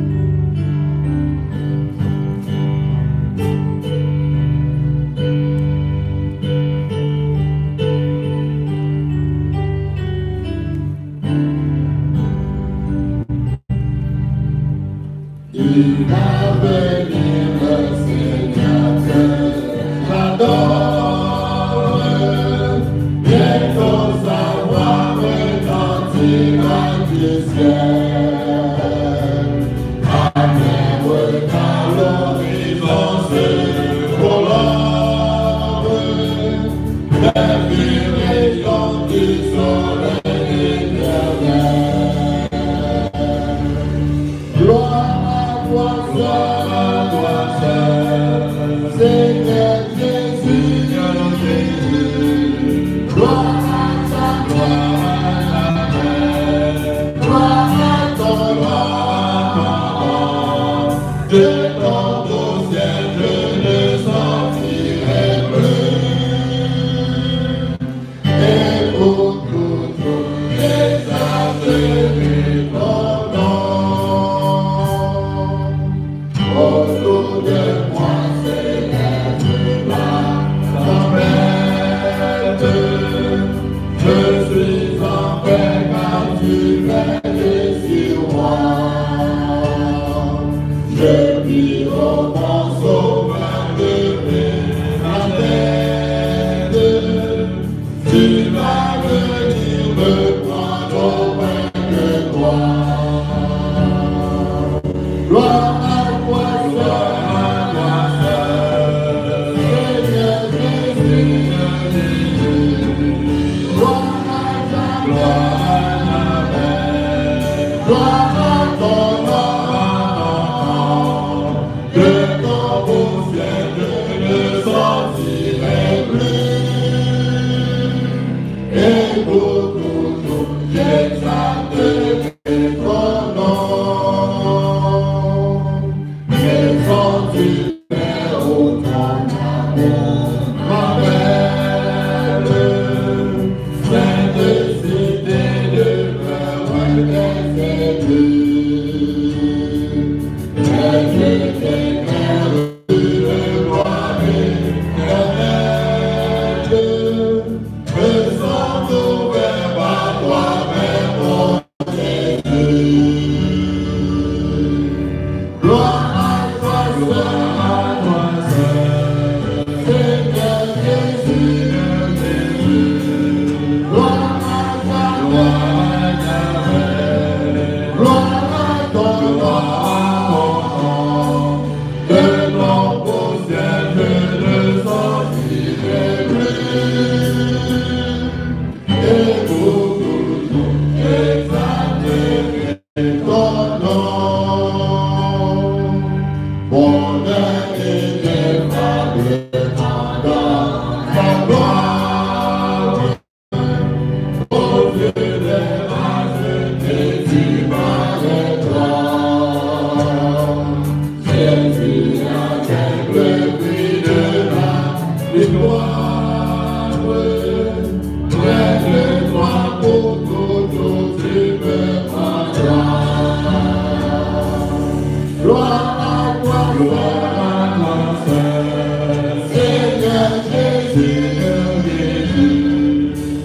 Il va venir le Seigneur que j'adore. Bientôt sa voix retentira du ciel. Amen, dans l'horizon se colore. Les rayons du soleil éternel. Gloire gloire à toi seul, Seigneur Jésus, Jésus. Gloire à ta gloire, gloire à ton nom. De ton beau ciel, je ne sentirai plus. Et pour toujours, j'exalterai ton nom. Autour de moi s'élève la tempête. Je suis en paix car tu veilles sur moi. Je vis au mon sauveur de ma tête. Tu vas venir me prendre auprès de toi. Gloire à toi seul, Seigneur Jésus, gloire à ta gloire, gloire à ton nom. De ton beau ciel, je ne sentirai plus. Et pour toujours, j'exalterai ton nom.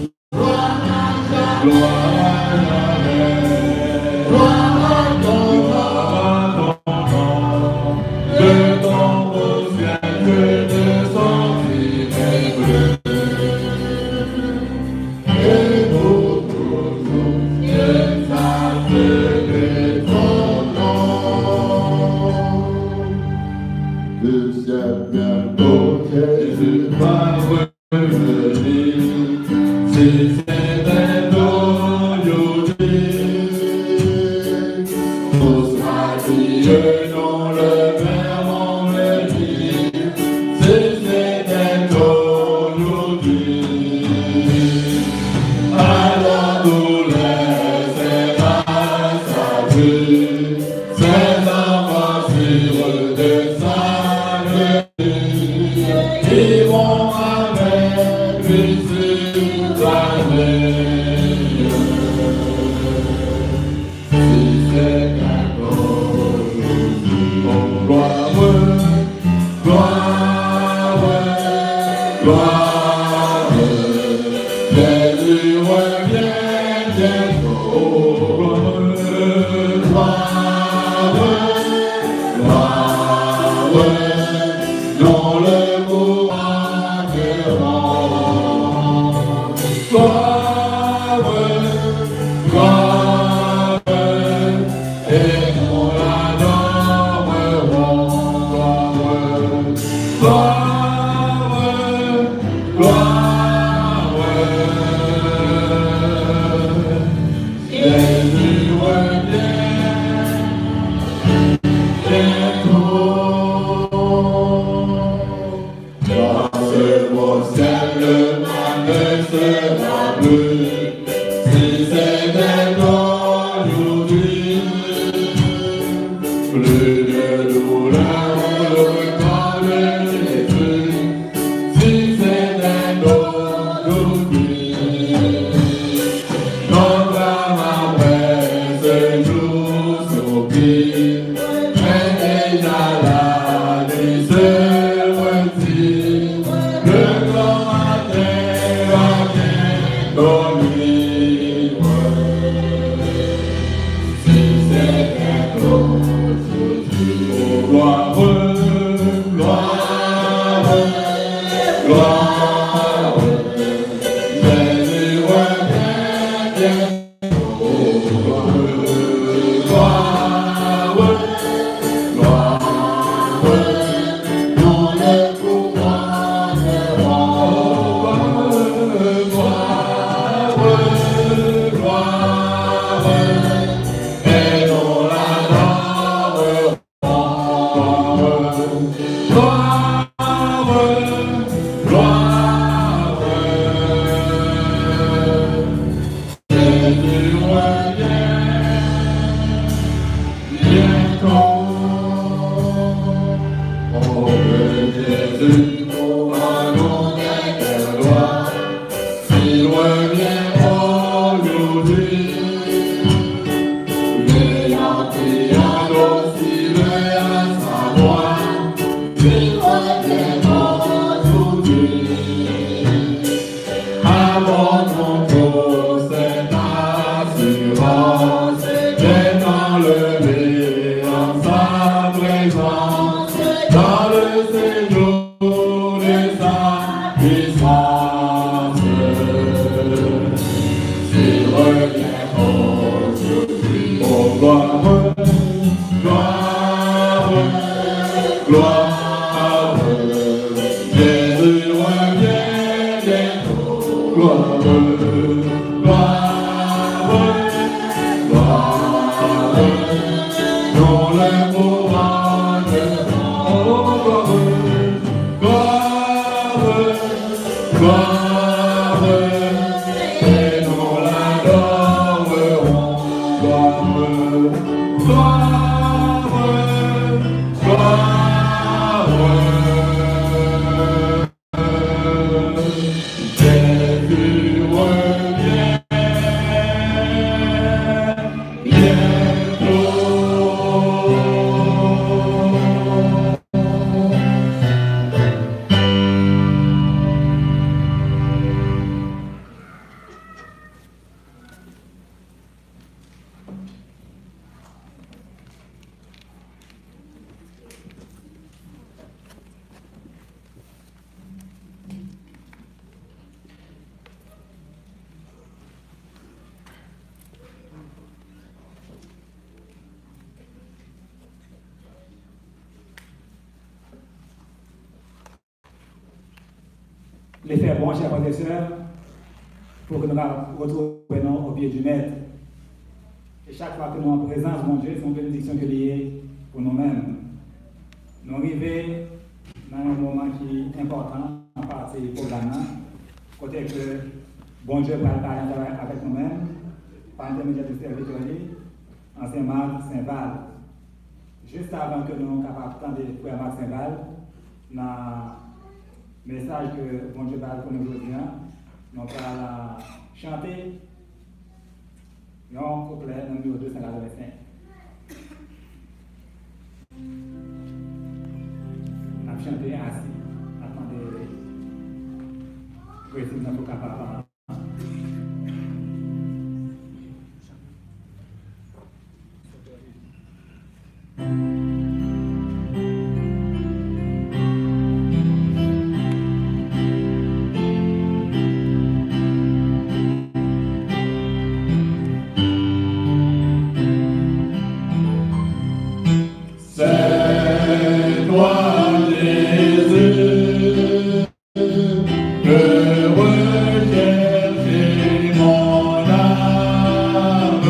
Gloire à J'aime bientôt Jésus va revenir. Si c'était aujourd'hui, tout sera Dieu dans le Père me dit. Si c'était aujourd'hui, alors nous laissera sa vie, ses enfants suivre de sa vie, ils vont avec lui sur la mer. Si c'est aujourd'hui, oh gloire, gloire, gloire, Jésus revient bientôt. Gloire, gloire, dans le mouvement de rang. Gloire, gloire, et on l'adore. Gloire, gloire, Jésus revient bientôt. Dans ce beau ciel, le mal ne sera plus. Si c'était aujourd'hui, plus de douleur, le temps de Jésus. Si c'était aujourd'hui, notre âme après ce jour s'oublie, mais déjà la nuit se retire, le grand matin va bientôt luire. Si c'était aujourd'hui, oh gloire, gloire, gloire, Jésus revient bientôt. Gloire, gloire, dans le pouvoir de rang. Gloire, gloire, et on l'adore. Gloire, gloire, Jésus revient bientôt. Oh, que Jésus pourra nous faire gloire, s'il revient aujourd'hui. L'ayant pris un aussi à savoir, s'il revient aujourd'hui. Abandonnons pour cette assurance d'être enlevé en sa présence, dans le séjour de sa puissance. S'il revient aujourd'hui, oh gloire, gloire, gloire, Jésus revient bientôt. Gloire, gloire, gloire, dans le mouvement de rang. Gloire, gloire, et nous l'adorerons. Gloire, gloire, gloire, les faire bon, chers frères et sœurs, pour que nous retrouvions au pied du Maître. Et chaque fois que nous sommes en présence, mon Dieu, c'est une bénédiction que liée pour nous-mêmes. Nous arrivons dans un moment qui est important en partie du programme, côté que bon Dieu va parler avec nous-mêmes, par l'intermédiaire du serviteur, ancien Marc Saint-Val. Juste avant que nous soyons capables de faire frère Marc Saint-Val, dans le message que bon Dieu parle pour nous aujourd'hui, nous allons chanter un couplet numéro deux cent quatre-vingt-cinq. On a chanté assis, attendez, que si nous sommes capables. C'est toi, Jésus, que recherche mon âme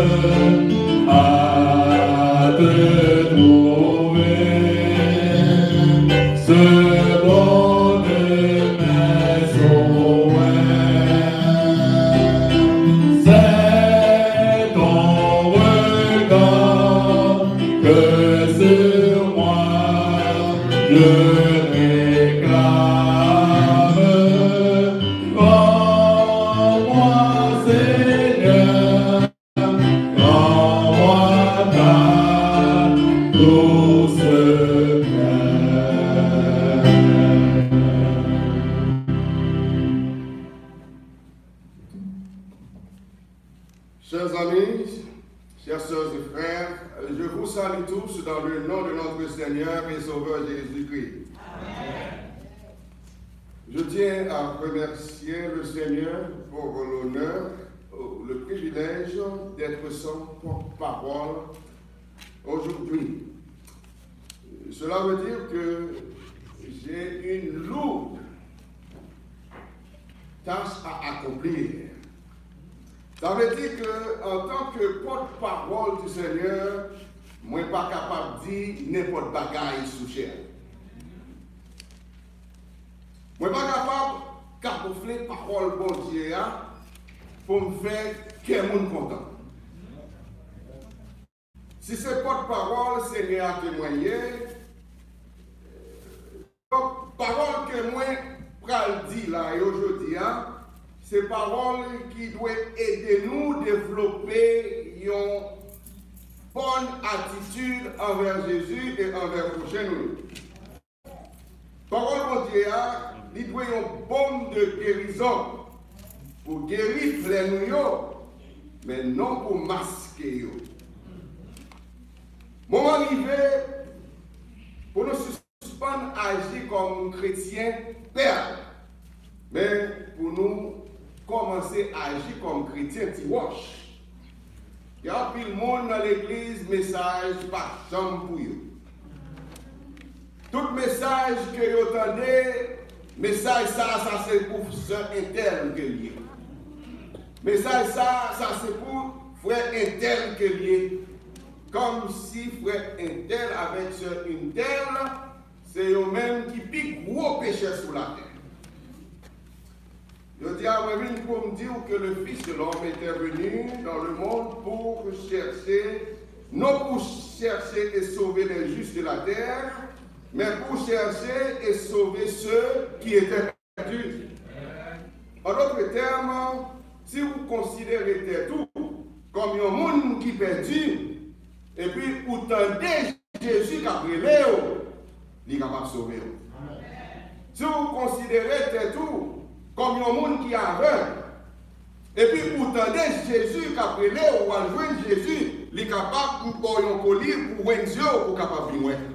à te trouver. Ce bon mes souhaits, c'est ton regard que sur moi je réclame. Rends-moi, Seigneur, rends-moi ta douce cœur. Chers amis, chers sœurs et frères, je vous salue tous dans le nom de notre Seigneur et Sauveur Jésus-Christ. Je tiens à remercier le Seigneur pour l'honneur, le privilège d'être son porte-parole aujourd'hui. Cela veut dire que j'ai une lourde tâche à accomplir. Ça veut dire qu'en tant que porte-parole du Seigneur, moi ne suis pas capable de dire n'importe bagaille sous chair. Moi ne suis pas capable de camoufler parole bon Dieu pour me faire que monde content. Si c'est porte-parole, Seigneur a témoigné, donc parole que moi pral dire là et aujourd'hui, c'est parole qui doit aider nous à développer une bonne attitude envers Jésus et envers prochain nous. Parole mon Dieu, il doit une bombe de guérison pour guérir les nous, mais non pour masquer. Moment arrivé pour nous suspendre à agir comme chrétiens père, mais pour nous commencer à agir comme chrétiens ti-wash. Il y a plus de monde dans l'église, message pas chambre pour eux. Tout message que vous entendez, message ça, ça c'est pour sœur interne que lié. Message ça, ça c'est pour frère interne que lié. Comme si frère interne avec sœur interne, c'est eux-mêmes qui piquent gros péché sur la terre. Je dis à moi-même pour me dire que le Fils de l'homme était venu dans le monde pour chercher, non pour chercher et sauver les justes de la terre, mais pour chercher et sauver ceux qui étaient perdus. En d'autres termes, si vous considérez tout comme un monde qui est perdu, et puis vous tendez Jésus qui a pris Léo, il est capable de sauver. Si vous considérez tout comme un monde qui est aveugle, et puis vous tendez Jésus qui a pris Léo, ou à joindre Jésus, il est capable de faire un colis pour voir Dieu pour capable de venir.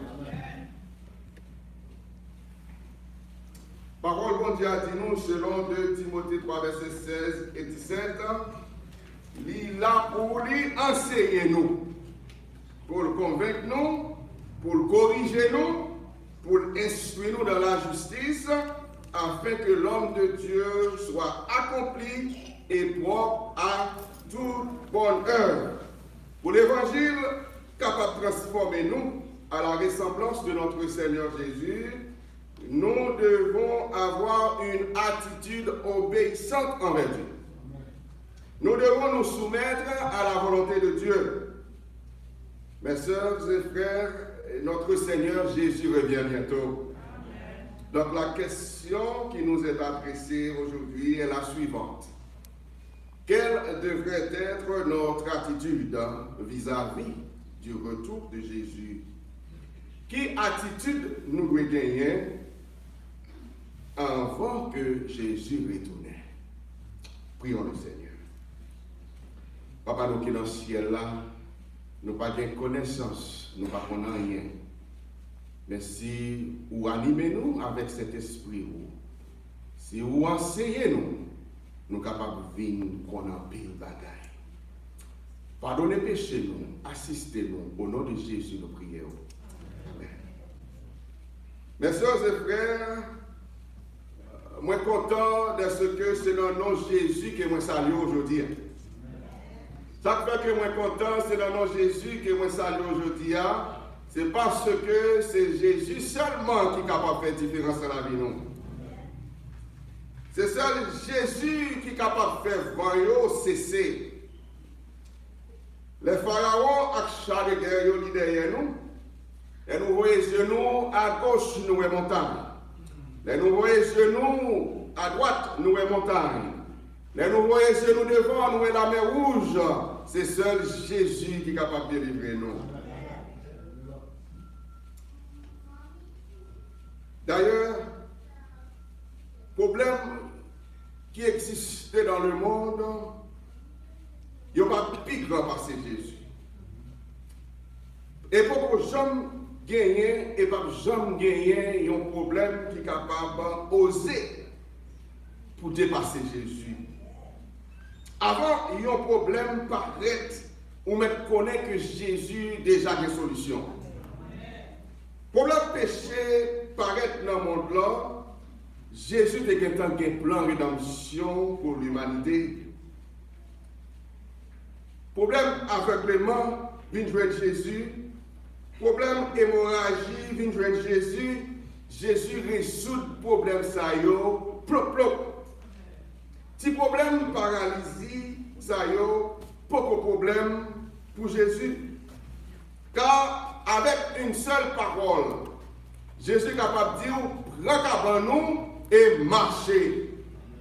Parole bon Dieu a dit nous, selon deux Timothée trois, versets seize et dix-sept, il est là pour lui enseigner nous, pour le convaincre nous, pour le corriger nous, pour instruire nous dans la justice, afin que l'homme de Dieu soit accompli et propre à toute bonne œuvre. Pour l'évangile, capable de transformer nous à la ressemblance de notre Seigneur Jésus, nous devons avoir une attitude obéissante envers Dieu. Nous devons nous soumettre à la volonté de Dieu. Mes sœurs et frères, notre Seigneur Jésus revient bientôt. Donc la question qui nous est adressée aujourd'hui est la suivante. Quelle devrait être notre attitude vis-à-vis du retour de Jésus? Quelle attitude nous devons gagner avant que Jésus retourne? Prions le Seigneur. Papa, nous qui dans le ciel là, nous n'avons pas de connaissance, nous n'avons pas rien. Mais si vous animez nous avec cet esprit, si vous enseignez nous, nous sommes capables de vivre qu'on a pile bagaille. Pardonnez péché nous, assistez-nous. Au nom de Jésus, nous prions. Amen. Mes soeurs et frères, moi content de ce que c'est dans le nom de Jésus que moi salue aujourd'hui. Chaque fois que moi content, c'est dans le nom de Jésus que moi salue aujourd'hui. C'est parce que c'est Jésus seulement qui est capable de faire différence dans la vie. Non? C'est seul Jésus qui est capable de faire voyou cesser. Les pharaons, à chaque guerre, ils sont derrière nous. Et nous voyons genoux à gauche, nous voyons montagne. Et nous voyons genoux à droite, nous voyons montagne. Et nous voyons genoux devant, nous voyons la mer rouge. C'est seul Jésus qui est capable de délivrer nous. D'ailleurs, problème qui existait dans le monde, il n'y a pas plus grand passé Jésus. Et pour que j'aime gagner, et pas j'aime gagner, il y a un problème qui est capable d'oser pour dépasser Jésus. Avant, il y a un problème paraître, où on connaît que Jésus a déjà des solutions. Problème péché paraître dans le monde là, Jésus a un plan de rédemption pour l'humanité. Problème aveuglement, vient joindre Jésus. Problème hémorragie, vient joindre Jésus. Jésus résout le problème ça yo, plop plop. Si problème paralysie, ça yo, pas de problème pour Jésus. Car avec une seule parole, Jésus est capable de dire, prends nous et marcher.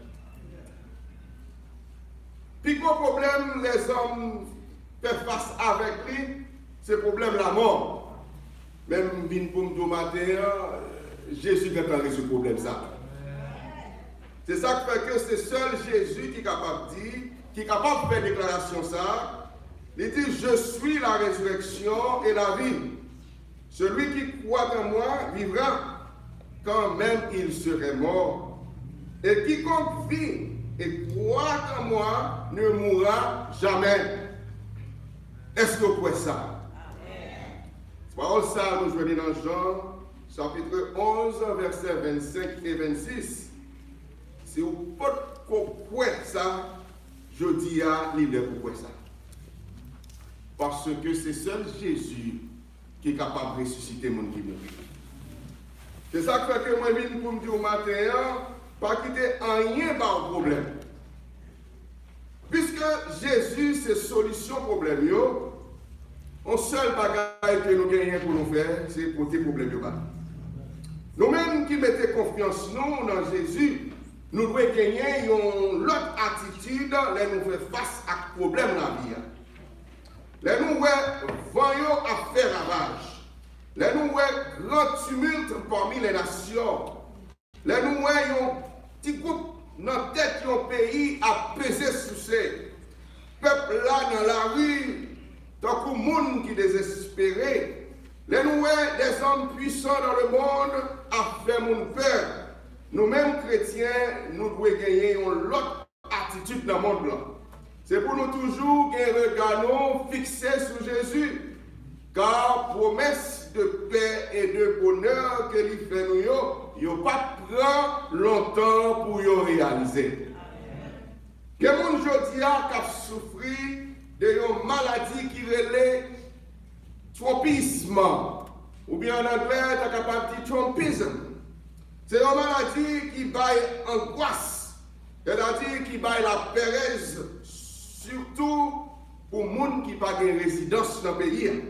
Puis le problème, les hommes font face avec lui, c'est le problème de la mort. Même pour nous matin, Jésus va résoudre ce problème. C'est ça qui fait que c'est seul Jésus qui est capable de dire, qui est capable de faire une déclaration ça. Il dit, je suis la résurrection et la vie. Celui qui croit en moi vivra quand même il serait mort. Et quiconque vit et croit en moi ne mourra jamais. Est-ce que vous croyez ça? Amen. Parole ça, nous venons dans Jean, chapitre onze, versets vingt-cinq et vingt-six. Si vous ne croyez pas ça, je dis à l'idée pour croire ça. Parce que c'est seul Jésus qui est capable de ressusciter mon qui mourit. C'est ça qui fait que moi, je viens pour me dire au matin, pas quitter rien par le problème. Puisque Jésus, c'est solution problème, un seul bagage que nous gagnons pour nous faire, c'est pour tes problèmes. Nous-mêmes qui mettons confiance nous, dans Jésus, nous devons gagner une autre attitude, là nous faire face à ce problème dans la vie. Là nous voyons à faire ravage. Là nous voyons grand tumulte parmi les nations. Là nous voyons petit groupe dans la tête du pays à peser sous ces peuples là dans la rue, tant que monde qui désespéré. Là nous voyons des hommes puissants dans le monde à faire mon peur. Nous-mêmes chrétiens, nous devons gagner une autre attitude dans le monde là. C'est pour nous toujours un regard fixé sur Jésus. Car promesse promesse de paix et de bonheur que lui fait nous, il n'y a pas prend longtemps pour y réaliser. Que mon jodi a qui souffri de une maladie qui relève tropisme, ou bien en anglais, tu es capable de dire trompisme. C'est une maladie qui baille angoisse, c'est-à-dire qui baille la pérèse, surtout pour les gens qui n'ont pas de résidence dans le pays.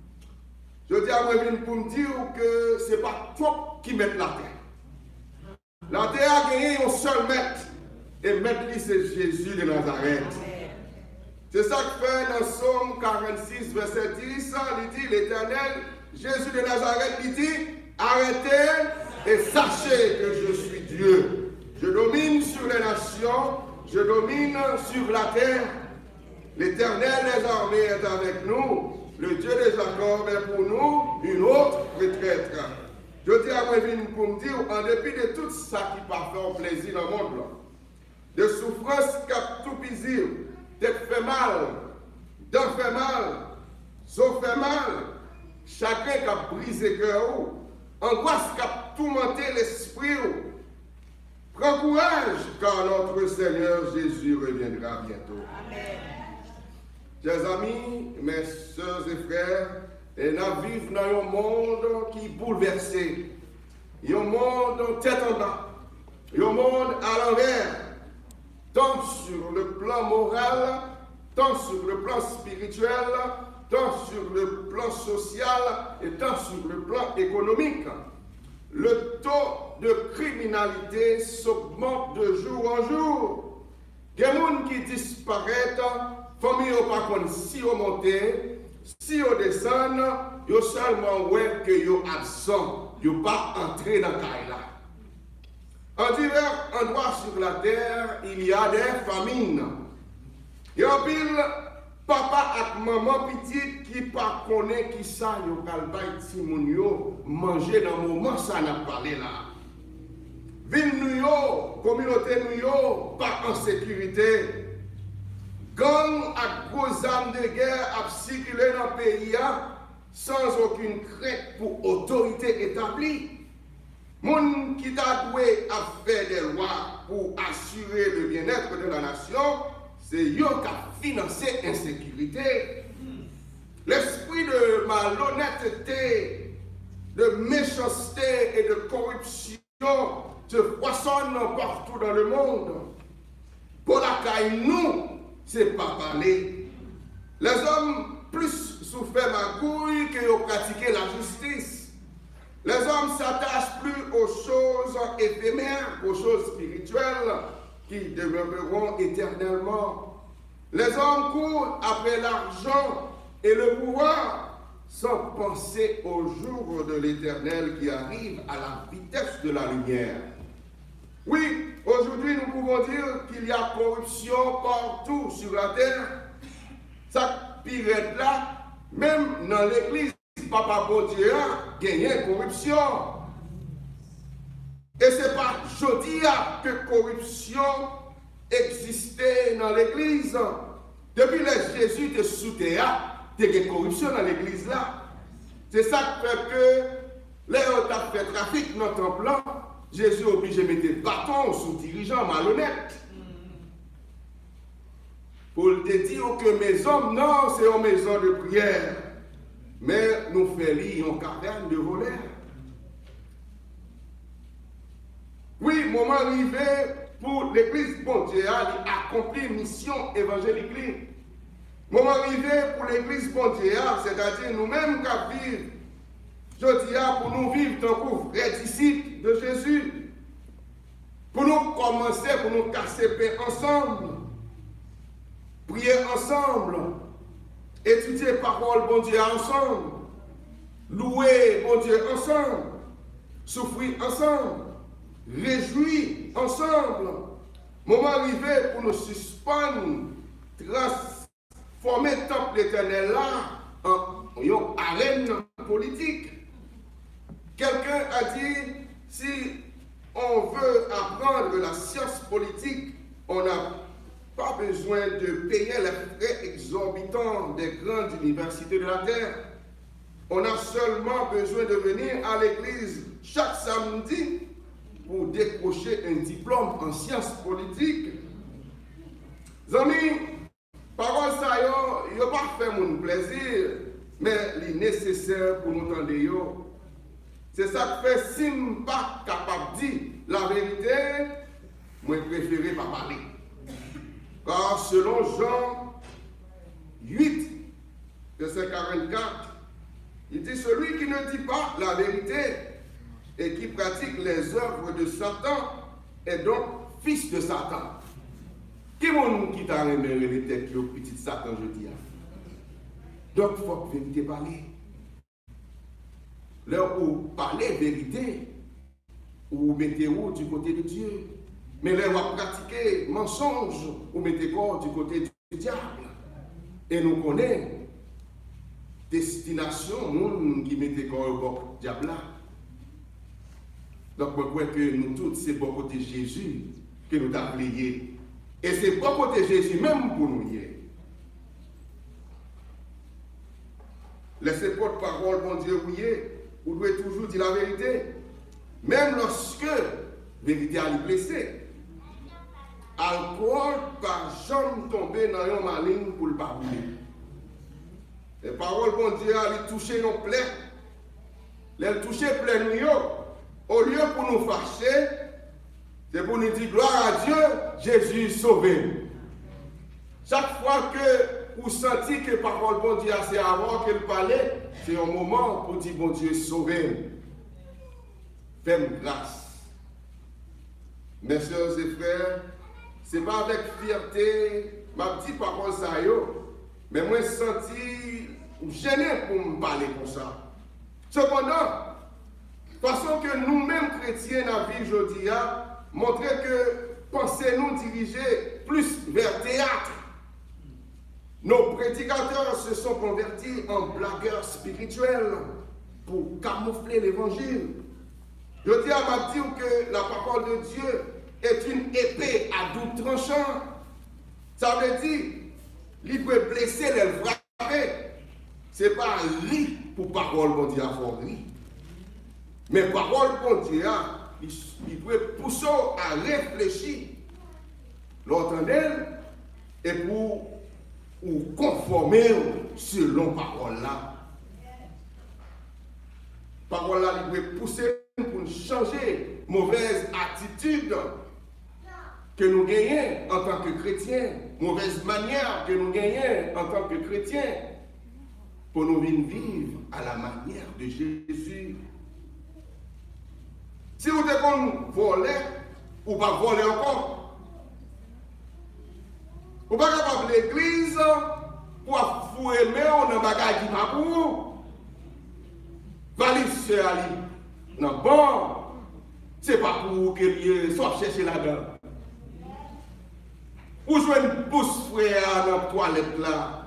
Je dis à moi pour me dire que ce n'est pas trop qui met la terre. La terre a gagné un seul maître, et maître c'est Jésus de Nazareth. C'est ça que fait dans Somme quarante-six, verset dix, il dit l'Éternel, Jésus de Nazareth, il dit, arrêtez et sachez que je suis Dieu. Je domine sur les nations, je domine sur la terre. L'Éternel des armées est avec nous. Le Dieu des Jacob est pour nous une autre retraite. Je dis à moi pour me dire, en dépit de tout ça qui part faire plaisir dans le monde, de souffrance qui a tout pisé, tête fait mal, dents fait mal, sauf fait mal, chacun qui a brisé le cœur, angoisse qui a tourmenté l'esprit. Prends courage, car notre Seigneur Jésus reviendra bientôt. Amen. Chers amis, mes soeurs et frères, nous vivons dans un monde qui est bouleversé, un monde tête en bas, un monde à l'envers, tant sur le plan moral, tant sur le plan spirituel, tant sur le plan social et tant sur le plan économique. Le taux de criminalité s'augmente de jour en jour. Il y a des gens qui disparaissent, famille n'a pas compte si on monte, si on descend, ils ont seulement ouais que ils sont absents, ils n'ont pas entré dans la caille là. En divers endroits sur la terre, il y a des famines. Il y a un pile papa et maman petite qui ne connaissent pas qui ça, ils ont manger dans le moment ça n'a pas parlé là. Ville nous, communauté nous, pas en sécurité. Gang et gros armes de guerre a circulé dans le pays sans aucune crainte pour autorité établie. Moun qui t'a doué à faire des lois pour assurer le bien-être de la nation, c'est eux qui ont financé l'insécurité. L'esprit de malhonnêteté, de méchanceté et de corruption se poissonne partout dans le monde. Pour la caille, nous, c'est pas parler. Les hommes plus souffrent magouille que ont pratiqué la justice. Les hommes s'attachent plus aux choses éphémères, aux choses spirituelles qui demeureront éternellement. Les hommes courent après l'argent et le pouvoir sans penser au jour de l'Éternel qui arrive à la vitesse de la lumière. Oui, aujourd'hui nous pouvons dire qu'il y a corruption partout sur la terre. Ça pire là, même dans l'église, Papa bon Dieu a gagné corruption. Et ce n'est pas jeudi que corruption existait dans l'église. Depuis que Jésus était sous terre, il y a une corruption dans l'église là. C'est ça qui fait que les gens ont fait trafic dans le temple là. Jésus est obligé de mettre des bâtons sous dirigeants malhonnêtes. Pour te dire que mes hommes, non, c'est une maison de prière. Mais nous faisons une caverne de voleurs. Oui, moment arrivé pour l'église bon Dieu d'accomplir mission évangélique. Moment arrivé pour l'église bon Dieu, c'est-à-dire nous-mêmes qui vivons. Je dis pour nous vivre tant que vrais disciples de Jésus. Pour nous commencer, pour nous casser paix ensemble. Prier ensemble. Étudier parole bon Dieu ensemble. Louer bon Dieu ensemble. Souffrir ensemble. Réjouir ensemble. Moment arrivé pour nous suspendre, transformer le temple d'éternel là en une arène politique. Quelqu'un a dit, si on veut apprendre la science politique, on n'a pas besoin de payer les frais exorbitants des grandes universités de la terre. On a seulement besoin de venir à l'église chaque samedi pour décrocher un diplôme en sciences politiques. Amis, parole ça yo, yo pas fait mon plaisir, mais c'est nécessaire pour nous entendre yo. C'est ça qui fait si je ne suis pas capable de dire la vérité, moi je préfère pas parler. Car selon Jean huit, verset quarante-quatre, il dit celui qui ne dit pas la vérité et qui pratique les œuvres de Satan est donc fils de Satan. Qui est-ce qui t'a remis les têtes au petit Satan, je dis? Donc, il faut que la vérité parle. Là où parler vérité, ou mettez-vous du côté de Dieu. Mais là où pratiquer mensonge, ou mettez-vous du côté du diable. Et nous connaissons destination, nous qui mettez corps au bord du diable. Donc, je crois que nous tous, c'est bon côté Jésus que nous avons plié. Et c'est bon côté Jésus même pour nous. Laissez votre parole, mon Dieu, oui, vous devez toujours dire la vérité. Même lorsque la vérité a lui blessé. Alcool, par jamais tomber dans une maligne pour le pas brûler. Les paroles, mon Dieu, a lui touché nos plaies. Les toucher plein nous. Au lieu pour nous fâcher, c'est pour nous dire gloire à Dieu, Jésus sauvé. Chaque fois que vous sentez que la parole bon Dieu c'est avant qu'elle parlait, c'est un moment pour dire bon Dieu sauvé. Fais-moi grâce. Mes soeurs et frères, ce n'est pas avec fierté, ma petite parole ça yo, mais moi je senti gêné pour me parler comme ça. Cependant, façon que nous-mêmes chrétiens dans la vie aujourd'hui, montrer que pensez nous diriger plus vers théâtre. Nos prédicateurs se sont convertis en blagueurs spirituels pour camoufler l'évangile. Je dis à ma dire que la parole de Dieu est une épée à double tranchant. Ça veut dire, il peut blesser les frapper. Ce n'est pas un lit pour parole bon Dieu à fort lit. Mais parole bon Dieu, il peut pousser à réfléchir. L'entendez et pour ou conformer selon parole là. Parole là, il peut pousser pour changer mauvaise attitude que nous gagnons en tant que chrétiens, mauvaise manière que nous gagnons en tant que chrétiens, pour nous vivre à la manière de Jésus. Si vous devez voler, ou pas voler encore, vous ne pouvez pas capable l'église pour vous aimer, on a un bagage qui va pour vous. Valise c'est Ali. Non, bon, c'est pas pour vous que vous soit chercher là-dedans. Ou jouez une pousse frère dans la toilette là.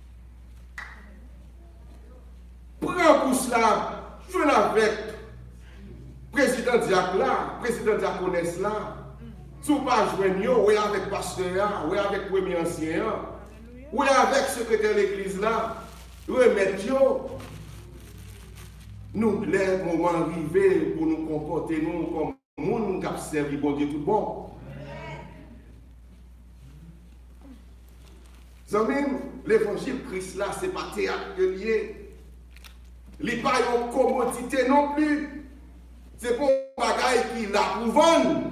Prends pousse là, jouez avec président Diac là, président Diaconesse là. Si vous ne pas jouer, oui avec pasteur, oui avec premier ancien, oui avec secrétaire de l'église là, oui mettre nous, les moments arrivés pour nous comporter nous comme nous qui avons servi bon Dieu tout bon. L'évangile Christ là, ce n'est pas théâtre de lié. Il n'est pas une commodité non plus. C'est pour un bagage qui l'approuvent.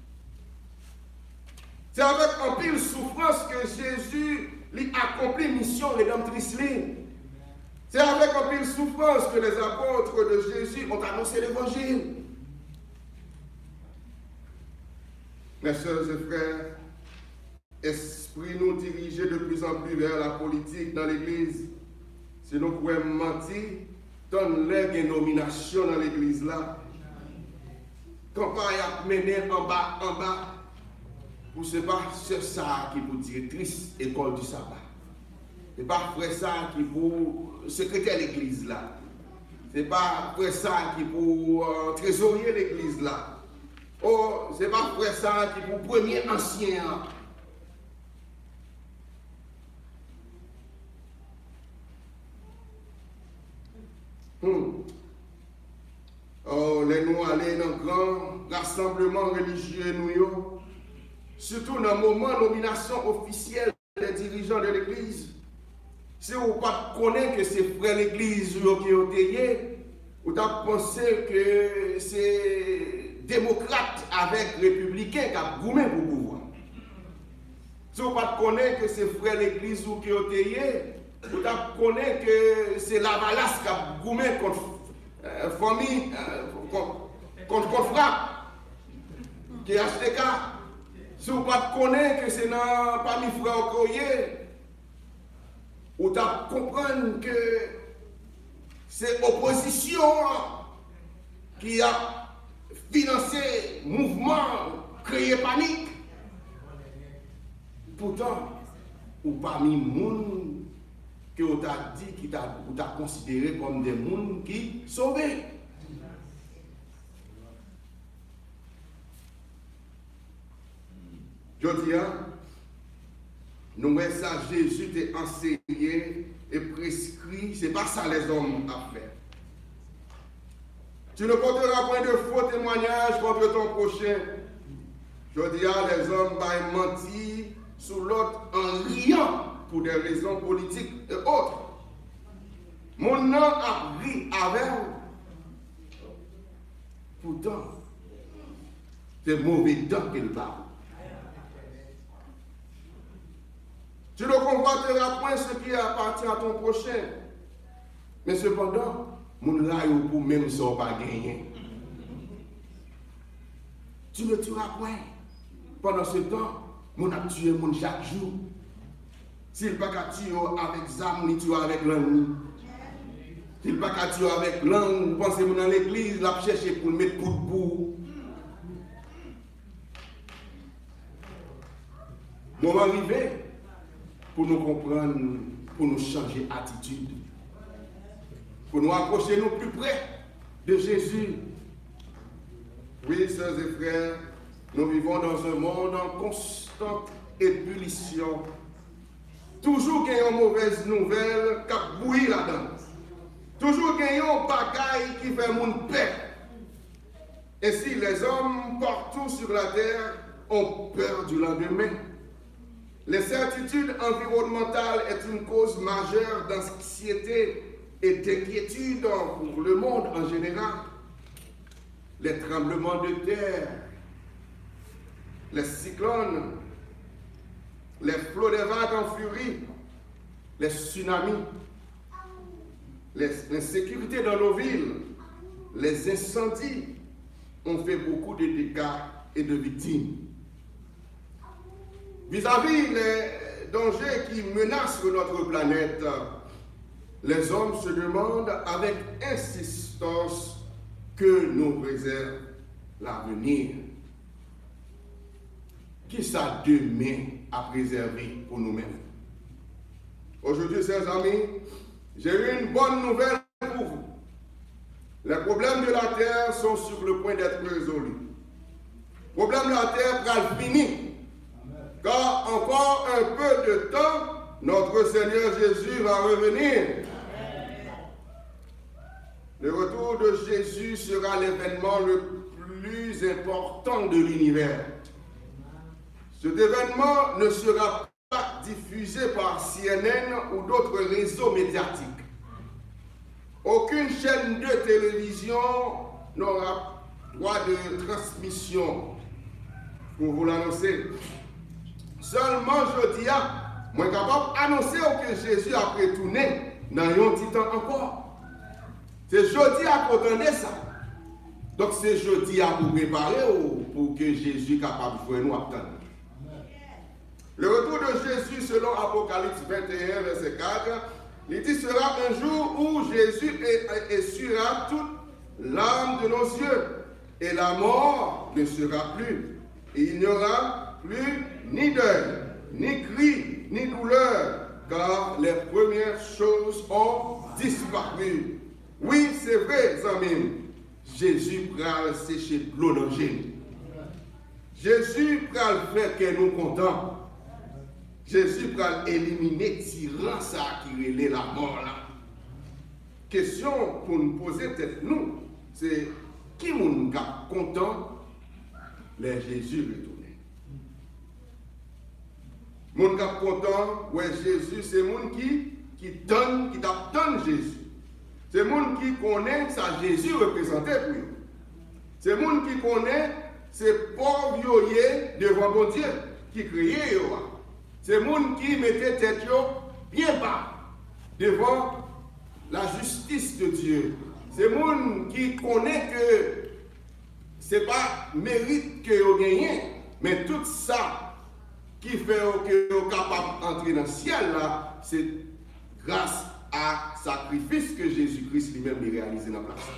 C'est avec un pile souffrance que Jésus a accompli mission rédemptrice. C'est avec un pile souffrance que les apôtres de Jésus ont annoncé l'évangile. Mes soeurs et frères, esprit nous diriger de plus en plus vers la politique dans l'église. Si nous pouvons mentir, donne les nominations dans l'église là. Campagne à mener en bas, en bas. Pour ce pas c'est ça qui pour directrice école du sabbat. Ce n'est pas frère ça qui pour secrétaire l'église là. Ce n'est pas frère ça qui pour euh, trésorier l'église là. Oh, ce n'est pas frère ça qui pour premier ancien. les nous aller dans un grand rassemblement religieux, nous, surtout dans le moment de nomination officielle des dirigeants de l'Église. Si vous ne connaissez pas que c'est frère l'Église qui ont été, vous avez pensé que c'est démocrate avec républicain qui a goumé pour pouvoir. Si vous ne connaissez pas que c'est frère l'Église qui ont été, vous connaissez que c'est la valasse qui a goumé contre la famille, euh, contre, contre, contre frappe, qui est H T K. Si vous ne connaissez pas que c'est parmi les frères Okoye, vous comprenez que c'est l'opposition qui a financé le mouvement, créé panique. Pourtant, ou parmi les gens que vous avez dit, qui vous avez considéré comme des gens qui sauvés. Je dis, nous voyons ça, Jésus est enseigné et prescrit, ce n'est pas ça les hommes à faire. Tu ne porteras point de faux témoignages contre ton prochain. Je dis, les hommes vont mentir sur l'autre en riant pour des raisons politiques et autres. Mon nom a ri avec vous. Pourtant, c'est mauvais temps qu'il parle. Tu ne convoiteras point ce qui appartient à ton prochain. Mais cependant, mon raille pour même sans pas gagner. Tu ne tueras point. Pendant ce temps, mon a tué mon chaque jour. S'il pas qu'à tuer avec zam, ni tuer avec l'ennemi. S'il pas qu'à tuer avec langue, pensez dans l'église, l'a chercher pour mettre coup de boue. Moment arrivé pour nous comprendre, pour nous changer d'attitude, pour nous approcher nous plus près de Jésus. Oui, sœurs et frères, nous vivons dans un monde en constante ébullition. Toujours qu'il y a une mauvaise nouvelle qui a bouilli là-dedans. Toujours qu'il y a un bagaille qui fait mon paix. Ainsi, les hommes partout sur la terre ont peur du lendemain. L'incertitude environnementale est une cause majeure d'anxiété et d'inquiétude pour le monde en général. Les tremblements de terre, les cyclones, les flots des vagues en furie, les tsunamis, l'insécurité dans nos villes, les incendies ont fait beaucoup de dégâts et de victimes. Vis-à-vis des dangers qui menacent notre planète, les hommes se demandent avec insistance que nous réserve l'avenir. Qui ça demain à préserver pour nous-mêmes? Aujourd'hui, chers amis, j'ai eu une bonne nouvelle pour vous. Les problèmes de la terre sont sur le point d'être résolus. Les problèmes de la terre va finir. Car encore un peu de temps, notre Seigneur Jésus va revenir. Le retour de Jésus sera l'événement le plus important de l'univers. Cet événement ne sera pas diffusé par C N N ou d'autres réseaux médiatiques. Aucune chaîne de télévision n'aura droit de transmission pour vous l'annoncer. Seulement, je dis, moi, je suis capable d'annoncer que Jésus a retourné dans un petit temps encore. C'est jeudi à contenter ça. Donc, c'est jeudi à vous préparer pour que Jésus soit capable de faire nous attendre. Le retour de Jésus, selon Apocalypse vingt et un, verset quatre, il dit sera un jour où Jésus essuiera toute larme de nos yeux, et la mort ne sera plus. Et il n'y aura plus ni deuil, ni cri, ni douleur, car les premières choses ont disparu. Oui, c'est vrai, amis. Jésus pral sécher l'eau d'angèle. Jésus pral faire que nous contents. Jésus pral éliminer tyran ça qui relève la mort là. Question pour nous poser peut-être nous, c'est qui moun kap content les Jésus retourné. Moun kap content, ouais Jésus, c'est moun qui qui donne, qui donne Jésus. C'est moun qui connaît ça Jésus représenté pour lui. C'est moun qui connaît ces pauvres violés devant bon Dieu, qui criait yo. C'est moun qui mettait tête yo bien bas devant la justice de Dieu. C'est moun qui connaît que c'est pas mérite que vous gagnez, mais tout ça qui fait que vous êtes capable d'entrer dans le ciel là, c'est grâce à sacrifice que Jésus-Christ lui-même a réalisé dans la place.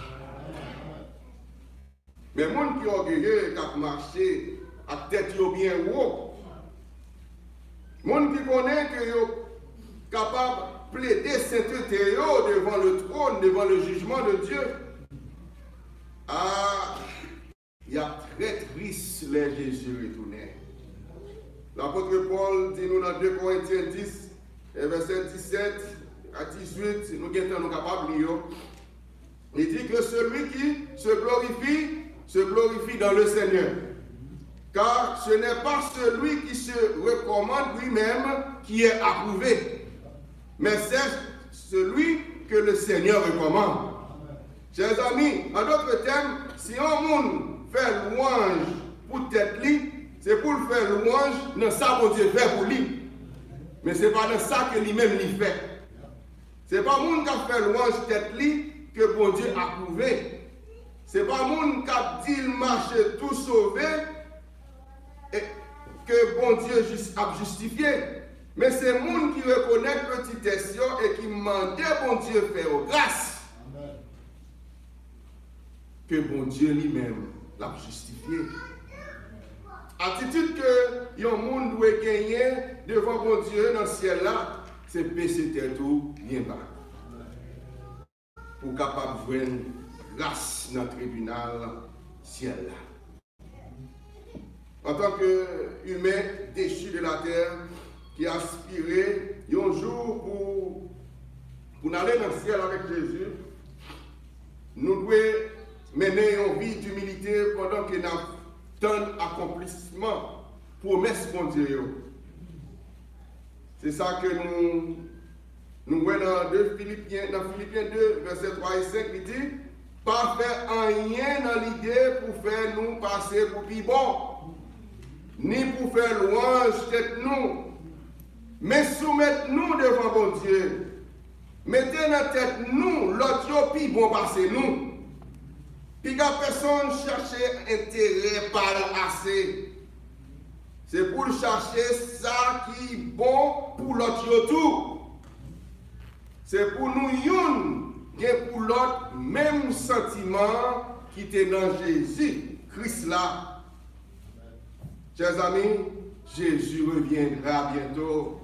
Mais les gens qui ont orgueilleux, qui ont marché à tête bien haut, les gens qui connaissent que sont capables de plaider sainteté devant le trône, devant le jugement de Dieu, ah, il y a très triste les Jésus retournés. L'apôtre Paul dit nous dans deux Corinthiens dix, verset dix-sept à dix-huit, nous sommes capables de lire. Il dit que celui qui se glorifie, se glorifie dans le Seigneur. Car ce n'est pas celui qui se recommande lui-même qui est approuvé, mais c'est celui que le Seigneur recommande. Chers amis, en d'autres termes, si un monde fait louange pour tête lui, c'est pour le faire louange dans ça que Dieu fait pour lui. Mais ce n'est pas dans ça que lui-même lui fait. Ce n'est pas le monde qui a fait louange tête lui que bon Dieu a approuvé. Ce n'est pas le monde qui a dit le marché tout sauvé et que bon Dieu a justifié. Mais c'est le monde qui reconnaît petit ession et qui demande bon Dieu faire grâce. Que bon Dieu lui-même l'a justifié. Attitude que un monde doit gagner devant bon Dieu dans le ciel là, c'est baisser tête tout bien bas. Pour capable de voir grâce dans le tribunal ciel là. En tant qu'humain déchu de la terre, qui aspirait un jour pour, pour aller dans le ciel avec Jésus, nous devons mener une vie d'humilité pendant que nous avons un accomplissement, promesse pour Dieu. C'est ça que nous nous voyons dans Philippiens, dans Philippiens deux, verset trois et cinq, il dit, pas faire rien dans l'idée pour faire nous passer pour plus bon, ni pour faire louange tête nous, mais soumettez-nous devant bon Dieu. Mettez dans la tête nous, l'autre plus bon passer nous. Puis quand personne cherche intérêt par assez. C'est pour chercher ça qui est bon pour l'autre tout. C'est pour nous yon, et pour l'autre même sentiment qui était dans Jésus, Christ là. Chers amis, Jésus reviendra bientôt.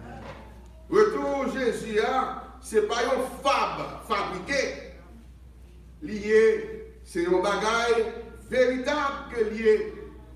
Retour Jésus, ce n'est pas une fable fabriquée. Lié, c'est un bagage véritable que lié.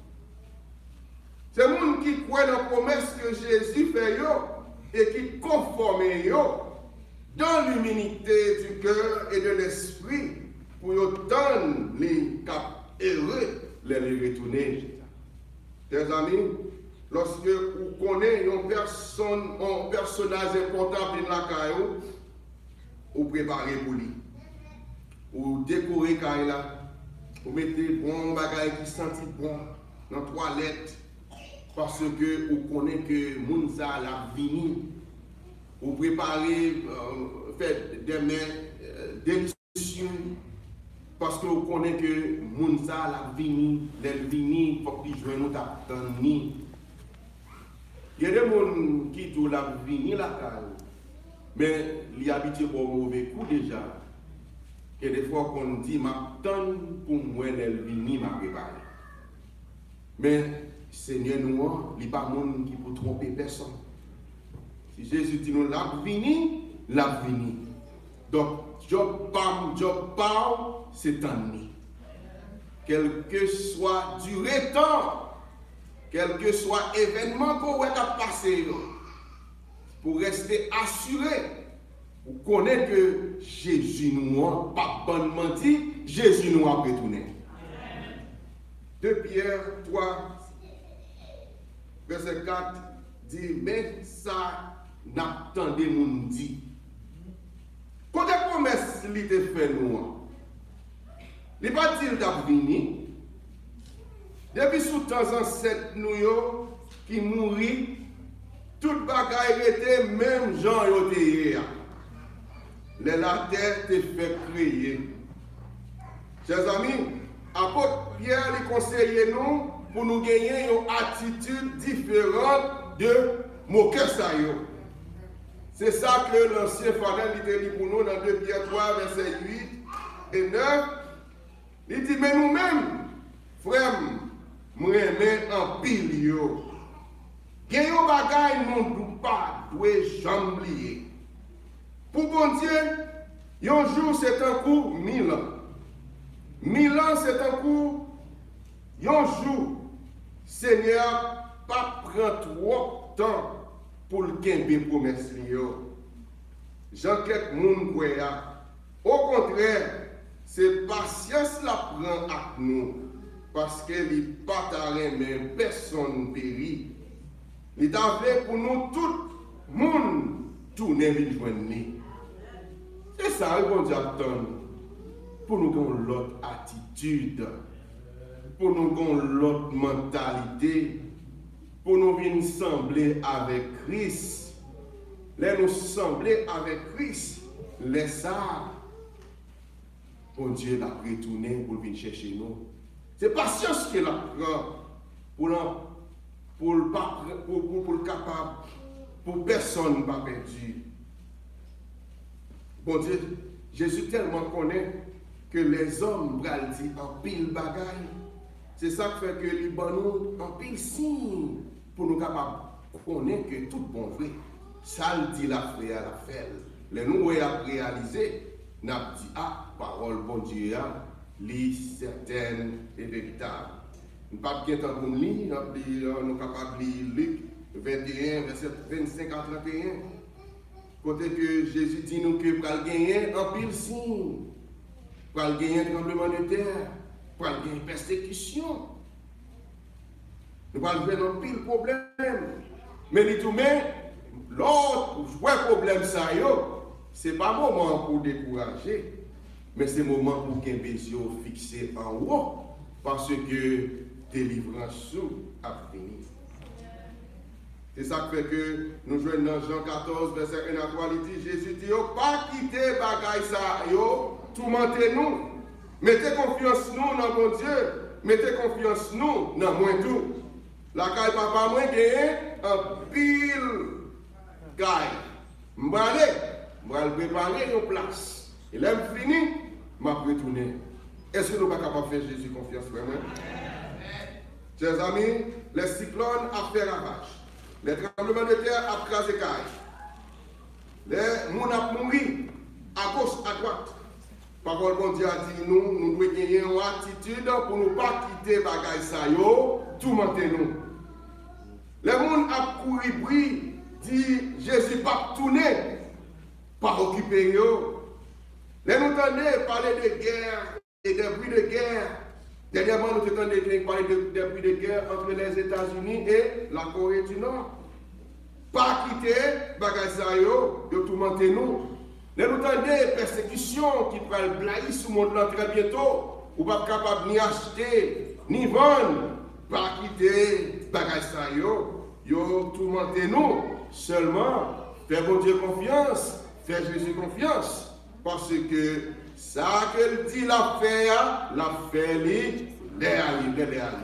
C'est le monde qui croit dans la promesse que Jésus fait yo, et qui conforme yo, dans l'humilité du cœur et de l'esprit pour autant les cap heureux les retourner. Chers amis, lorsque vous connaissez une personne, un personnage important dans la caillou, vous préparez pour lui. Vous décorez caillou, vous mettez bon bagage qui senti bon dans la toilette parce que vous connaissez que Mounsa l'a vini. Vous préparez, euh, faites des mains euh, délicieuses parce que vous connaissez que Mounsa l'a vini, l'a vini, il faut qu'il joue nous t'attendre. Il y a des gens qui disent la vini la caille, mais il y a habitué pour un mauvais coup déjà. Et des fois qu'on dit, m'attend pour moi, elle vini, m'a préparé. Mais Seigneur, nous, il n'y a pas de monde qui peut tromper personne. Si Jésus dit nous, la vini, la vini. Donc, job parle, job parle, c'est un nid. Quel que soit durée temps, quel que soit événement qu'on va passer, pour rester assuré Vous connaissez que Jésus nous a pas bonnement dit, Jésus nous a retourné. deux Pierre trois, verset quatre, dit, mais ça n'attendez nous dit. Quand la promesse li te fait nous, il n'est pas dit d'avenir. Depuis sous temps ancêtre nous yo, qui mourit, toute bagaille était même Jean yoté. Les la terre te fait créer. Chers amis, apôtre Pierre les conseille nous pour nous gagner une attitude différente de moquer ça yo. C'est ça que l'ancien Fadel dit pour nous dans deux Pierre trois, verset huit et neuf. Il dit, mais nous-mêmes, frères, nous aimons en pile yo. Gen yon bagay nous pas doit jamais oublier. Pour bon Dieu, un jour c'est un coup mille ans. Mille ans c'est un coup, un jour, Seigneur, pas prend trop de temps pour le kembe promesse yo. Jean quelques moun croya. Au contraire, c'est patience la prend avec nous parce qu'elle n'est pas taré mais personne périt. Il t'a fait pour nous tout le monde tourner vers nous. C'est ça qu'on dit attendre. Pour nous avoir l'autre attitude, pour nous avoir l'autre mentalité, pour nous venir sembler avec Christ. Les nous sembler avec Christ, les ça, bon Dieu l'a retourné pour venir chercher nous. C'est patience qu'il a prend pour l'en pour le pour, pour, pour le capable, pour personne pas perdu. Bon Dieu, Jésus tellement connaît que les hommes bral dit en pile bagaille. C'est ça qui fait que les nous en pile signe pour nous capables connaître que tout bon vrai. Ça le dit la frère à la fait. Les nous avons réalisé, nous avons dit ah parole bon Dieu, lit certaine et véritable. Nous ne pouvons pas temps pour nous lire, nous sommes capables de lire Luc vingt et un, verset vingt-cinq à trente et un. Côté que Jésus dit nous que pour gagner en pile signe, pour gagner un tremblement de terre, pour gagner une persécution. Nous allons faire un pile problème. Mais tout même, l'autre problème, ce n'est pas un moment pour décourager, mais c'est un moment pour qu'un baiser fixé en haut, parce que délivrance a fini. C'est ça qui fait que nous jouons dans Jean quatorze, verset un à trois, il dit, Jésus dit, pas quitter bagaille ça, yo, tourmentez-nous, mettez confiance nous dans mon Dieu, mettez confiance nous dans moi tout. La caille papa moi gagne en pile caille. M'balé, m'bal préparer une place. Et là fini, m'a retourner. Est-ce que nous ne sommes pas capables de faire Jésus confiance vraiment? Chers amis, les cyclones ont fait ravage. Les tremblements de terre ont crasé caille. Les gens ont mouru à gauche, à droite. Parole bon Dieu a dit nous, nous devons gagner une attitude pour ne pas quitter bagaille ça yo, tout nous. Les gens ont couru bruit, dit Jésus pas tourner, pas occuper yo. Les nous entendons parler de guerre et des bruits de guerre. Dernièrement, nous entendons parler de, des bruits de guerre entre les États-Unis et la Corée du Nord. Pas quitter bagaille ça yo, yo tout nous. Nous entendons des persécutions qui prennent blayer sur le monde là très bientôt. Ou pas capable ni acheter, ni vendre. Pas quitter bagaille ça yo. Yo tourmentez nous. Seulement, fais bon Dieu confiance. Fais Jésus confiance. Parce que ça qu'elle dit la faire, la faire, l'est arrivé, l'est arrivé.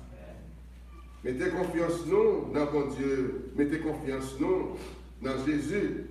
Mettez confiance nous dans bon Dieu. Mettez confiance nous dans Jésus.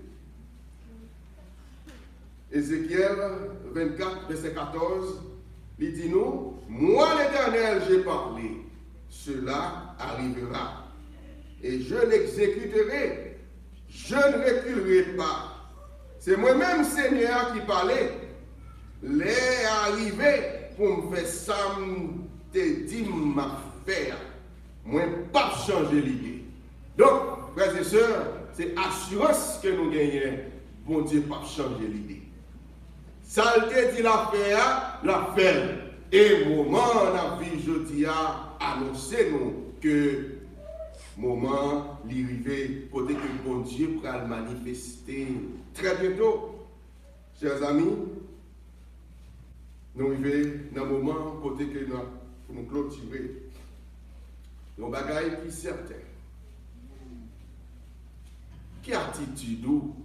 Ézéchiel vingt-quatre, verset quatorze, il dit nous, moi l'Éternel j'ai parlé, cela arrivera, et je l'exécuterai, je ne reculerai pas. C'est moi-même Seigneur qui parlait, les arrivé pour me faire ça, te dit ma faire, moi pas changer l'idée. Donc, frères et sœurs, c'est assurance que nous gagnons. bon Dieu pas changer l'idée. Ça le dit la faire, la faire. Et moment on a vu jeudi à annoncer nous que moment l'arrivée côté que bon Dieu pourra le manifester très bientôt. Chers amis, nous arrivons dans le moment côté que nous pour nous clôturer. Nos bagailles qui certain. Quelle attitude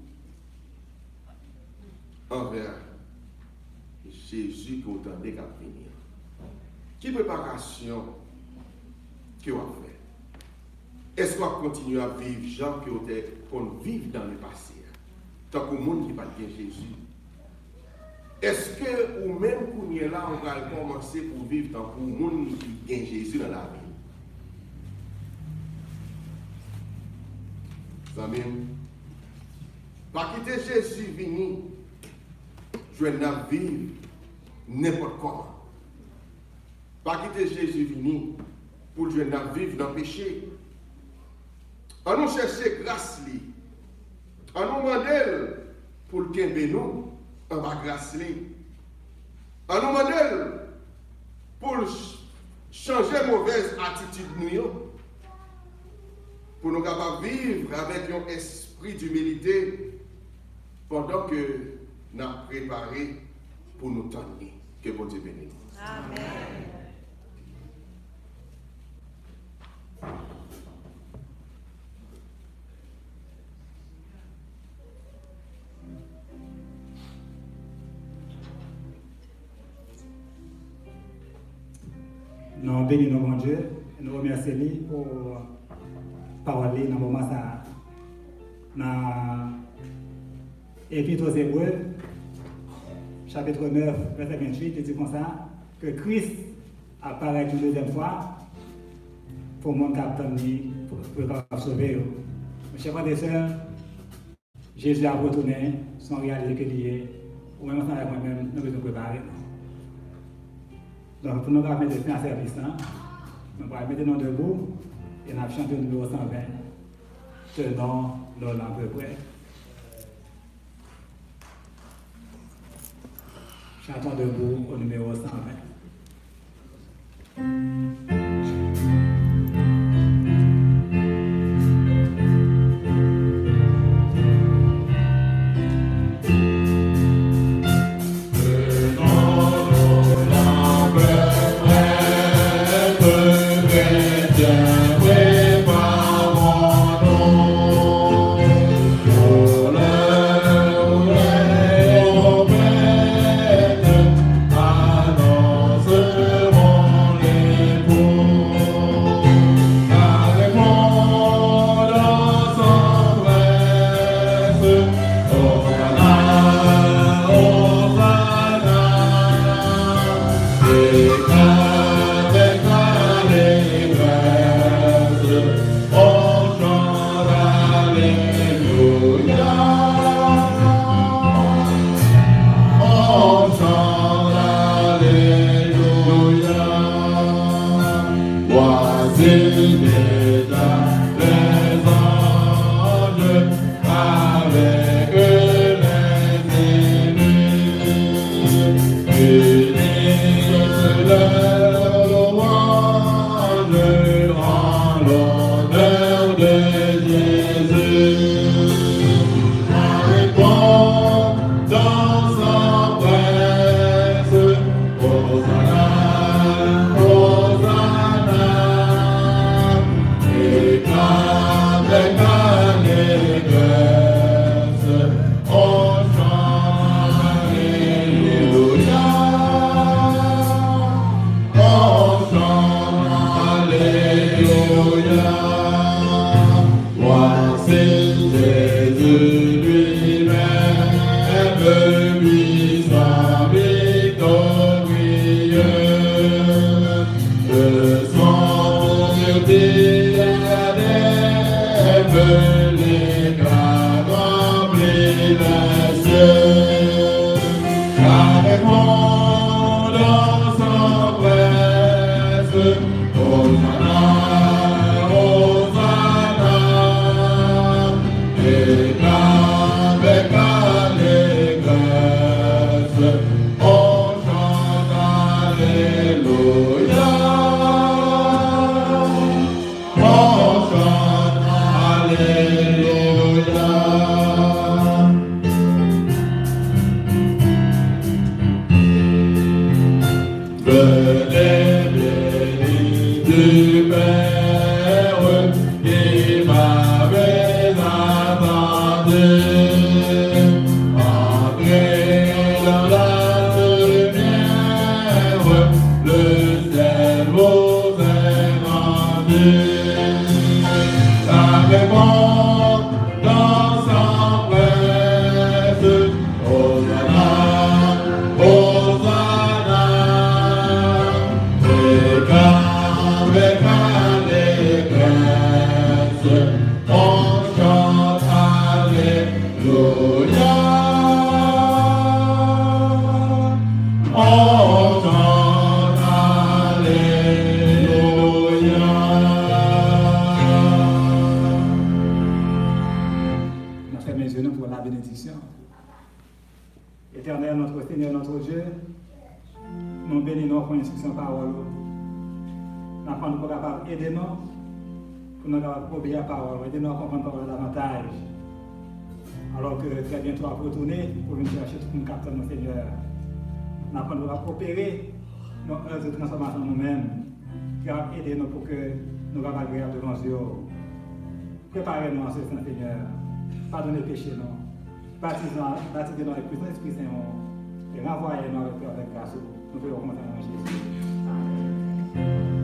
envers Jésus qui entendait qu'à venir? Quelle préparation que vous avez fait? Est-ce qu'on continue à vivre gens qu'on vit dans le passé? Tant que le monde qui parle de Jésus. Est-ce que ou même qu'on est là, on va commencer pour vivre tant que le monde qui gagne Jésus dans la vie? Amen. Pas quitter Jésus venir, je vais vivre n'importe comment. Pas quitter Jésus venir pour je vais vivre dans le péché. On nous chercher grâce li. On nous demande pour le kembe nous, on va grâce li. On nous demande pour changer mauvaise attitude nous. Pour nous capables de vivre avec un esprit d'humilité pendant que nous avons préparé pour nous tendre. Que bon Dieu bénisse. Amen. Nous bénissons mon Dieu et nous remercions pour parler dans le moment ça. Dans l'Épître aux Hébreux, chapitre neuf, verset vingt-huit, il dit comme ça, que Christ apparaît une deuxième fois pour le monde qui a pour sauver. Mes chers frères et sœurs, Jésus a retourné son réalité qu'il y est, ou même avec moi-même, nous devons préparer. Donc, pour nous mettre un service, nous allons mettre nous debout et nous allons chanter le numéro cent vingt, tenant l'ordre à peu près. Chantons debout au numéro cent vingt. Becca, Becca. du Père qui m'avait attendu. Entrez dans la lumière, le ciel vous est rendu. Avec moi dans sa presse, Hosanna, Hosanna, et qu'avec allégresse, on chante Alléluia. On chante Alléluia. On fait mes yeux pour la bénédiction. Éternel, notre Seigneur, notre Dieu, nous bénissons pour l'instruction parole. Nous apprenons pour capable aider nous, pour nous capables obéir à la parole, aider nous à comprendre la parole davantage. Alors que très bientôt à retourner pour venir chercher tout le capteur, notre Seigneur. Nous apprenons à opérer nos œuvres de transformation nous-mêmes, qui va aider nous pour que nous soyons agréables devant Dieu. Préparez-nous à ce Saint Seigneur. Pardonnez les péchés, non. Baptisez-nous baptisez avec plus d'Esprit Saint et renvoyez-nous avec cœur avec grâce. Nous pouvons commencer à Jésus. Amen.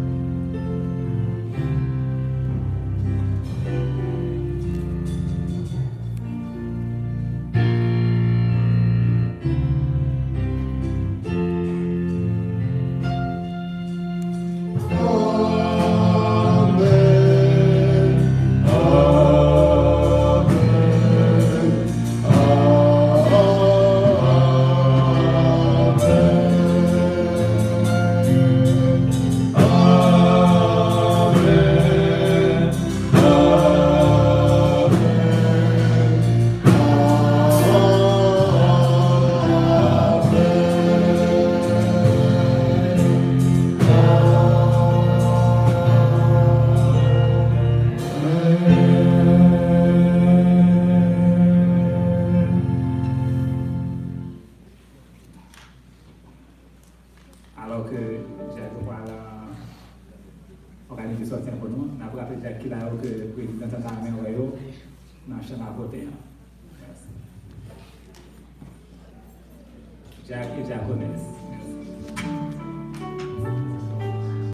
Alors que j'ai voilà organisé sortir pour nous, on a rappelé qu'il a que le président de l'armée royale dans la chambre à voter. Jacques et Jacques connaissent.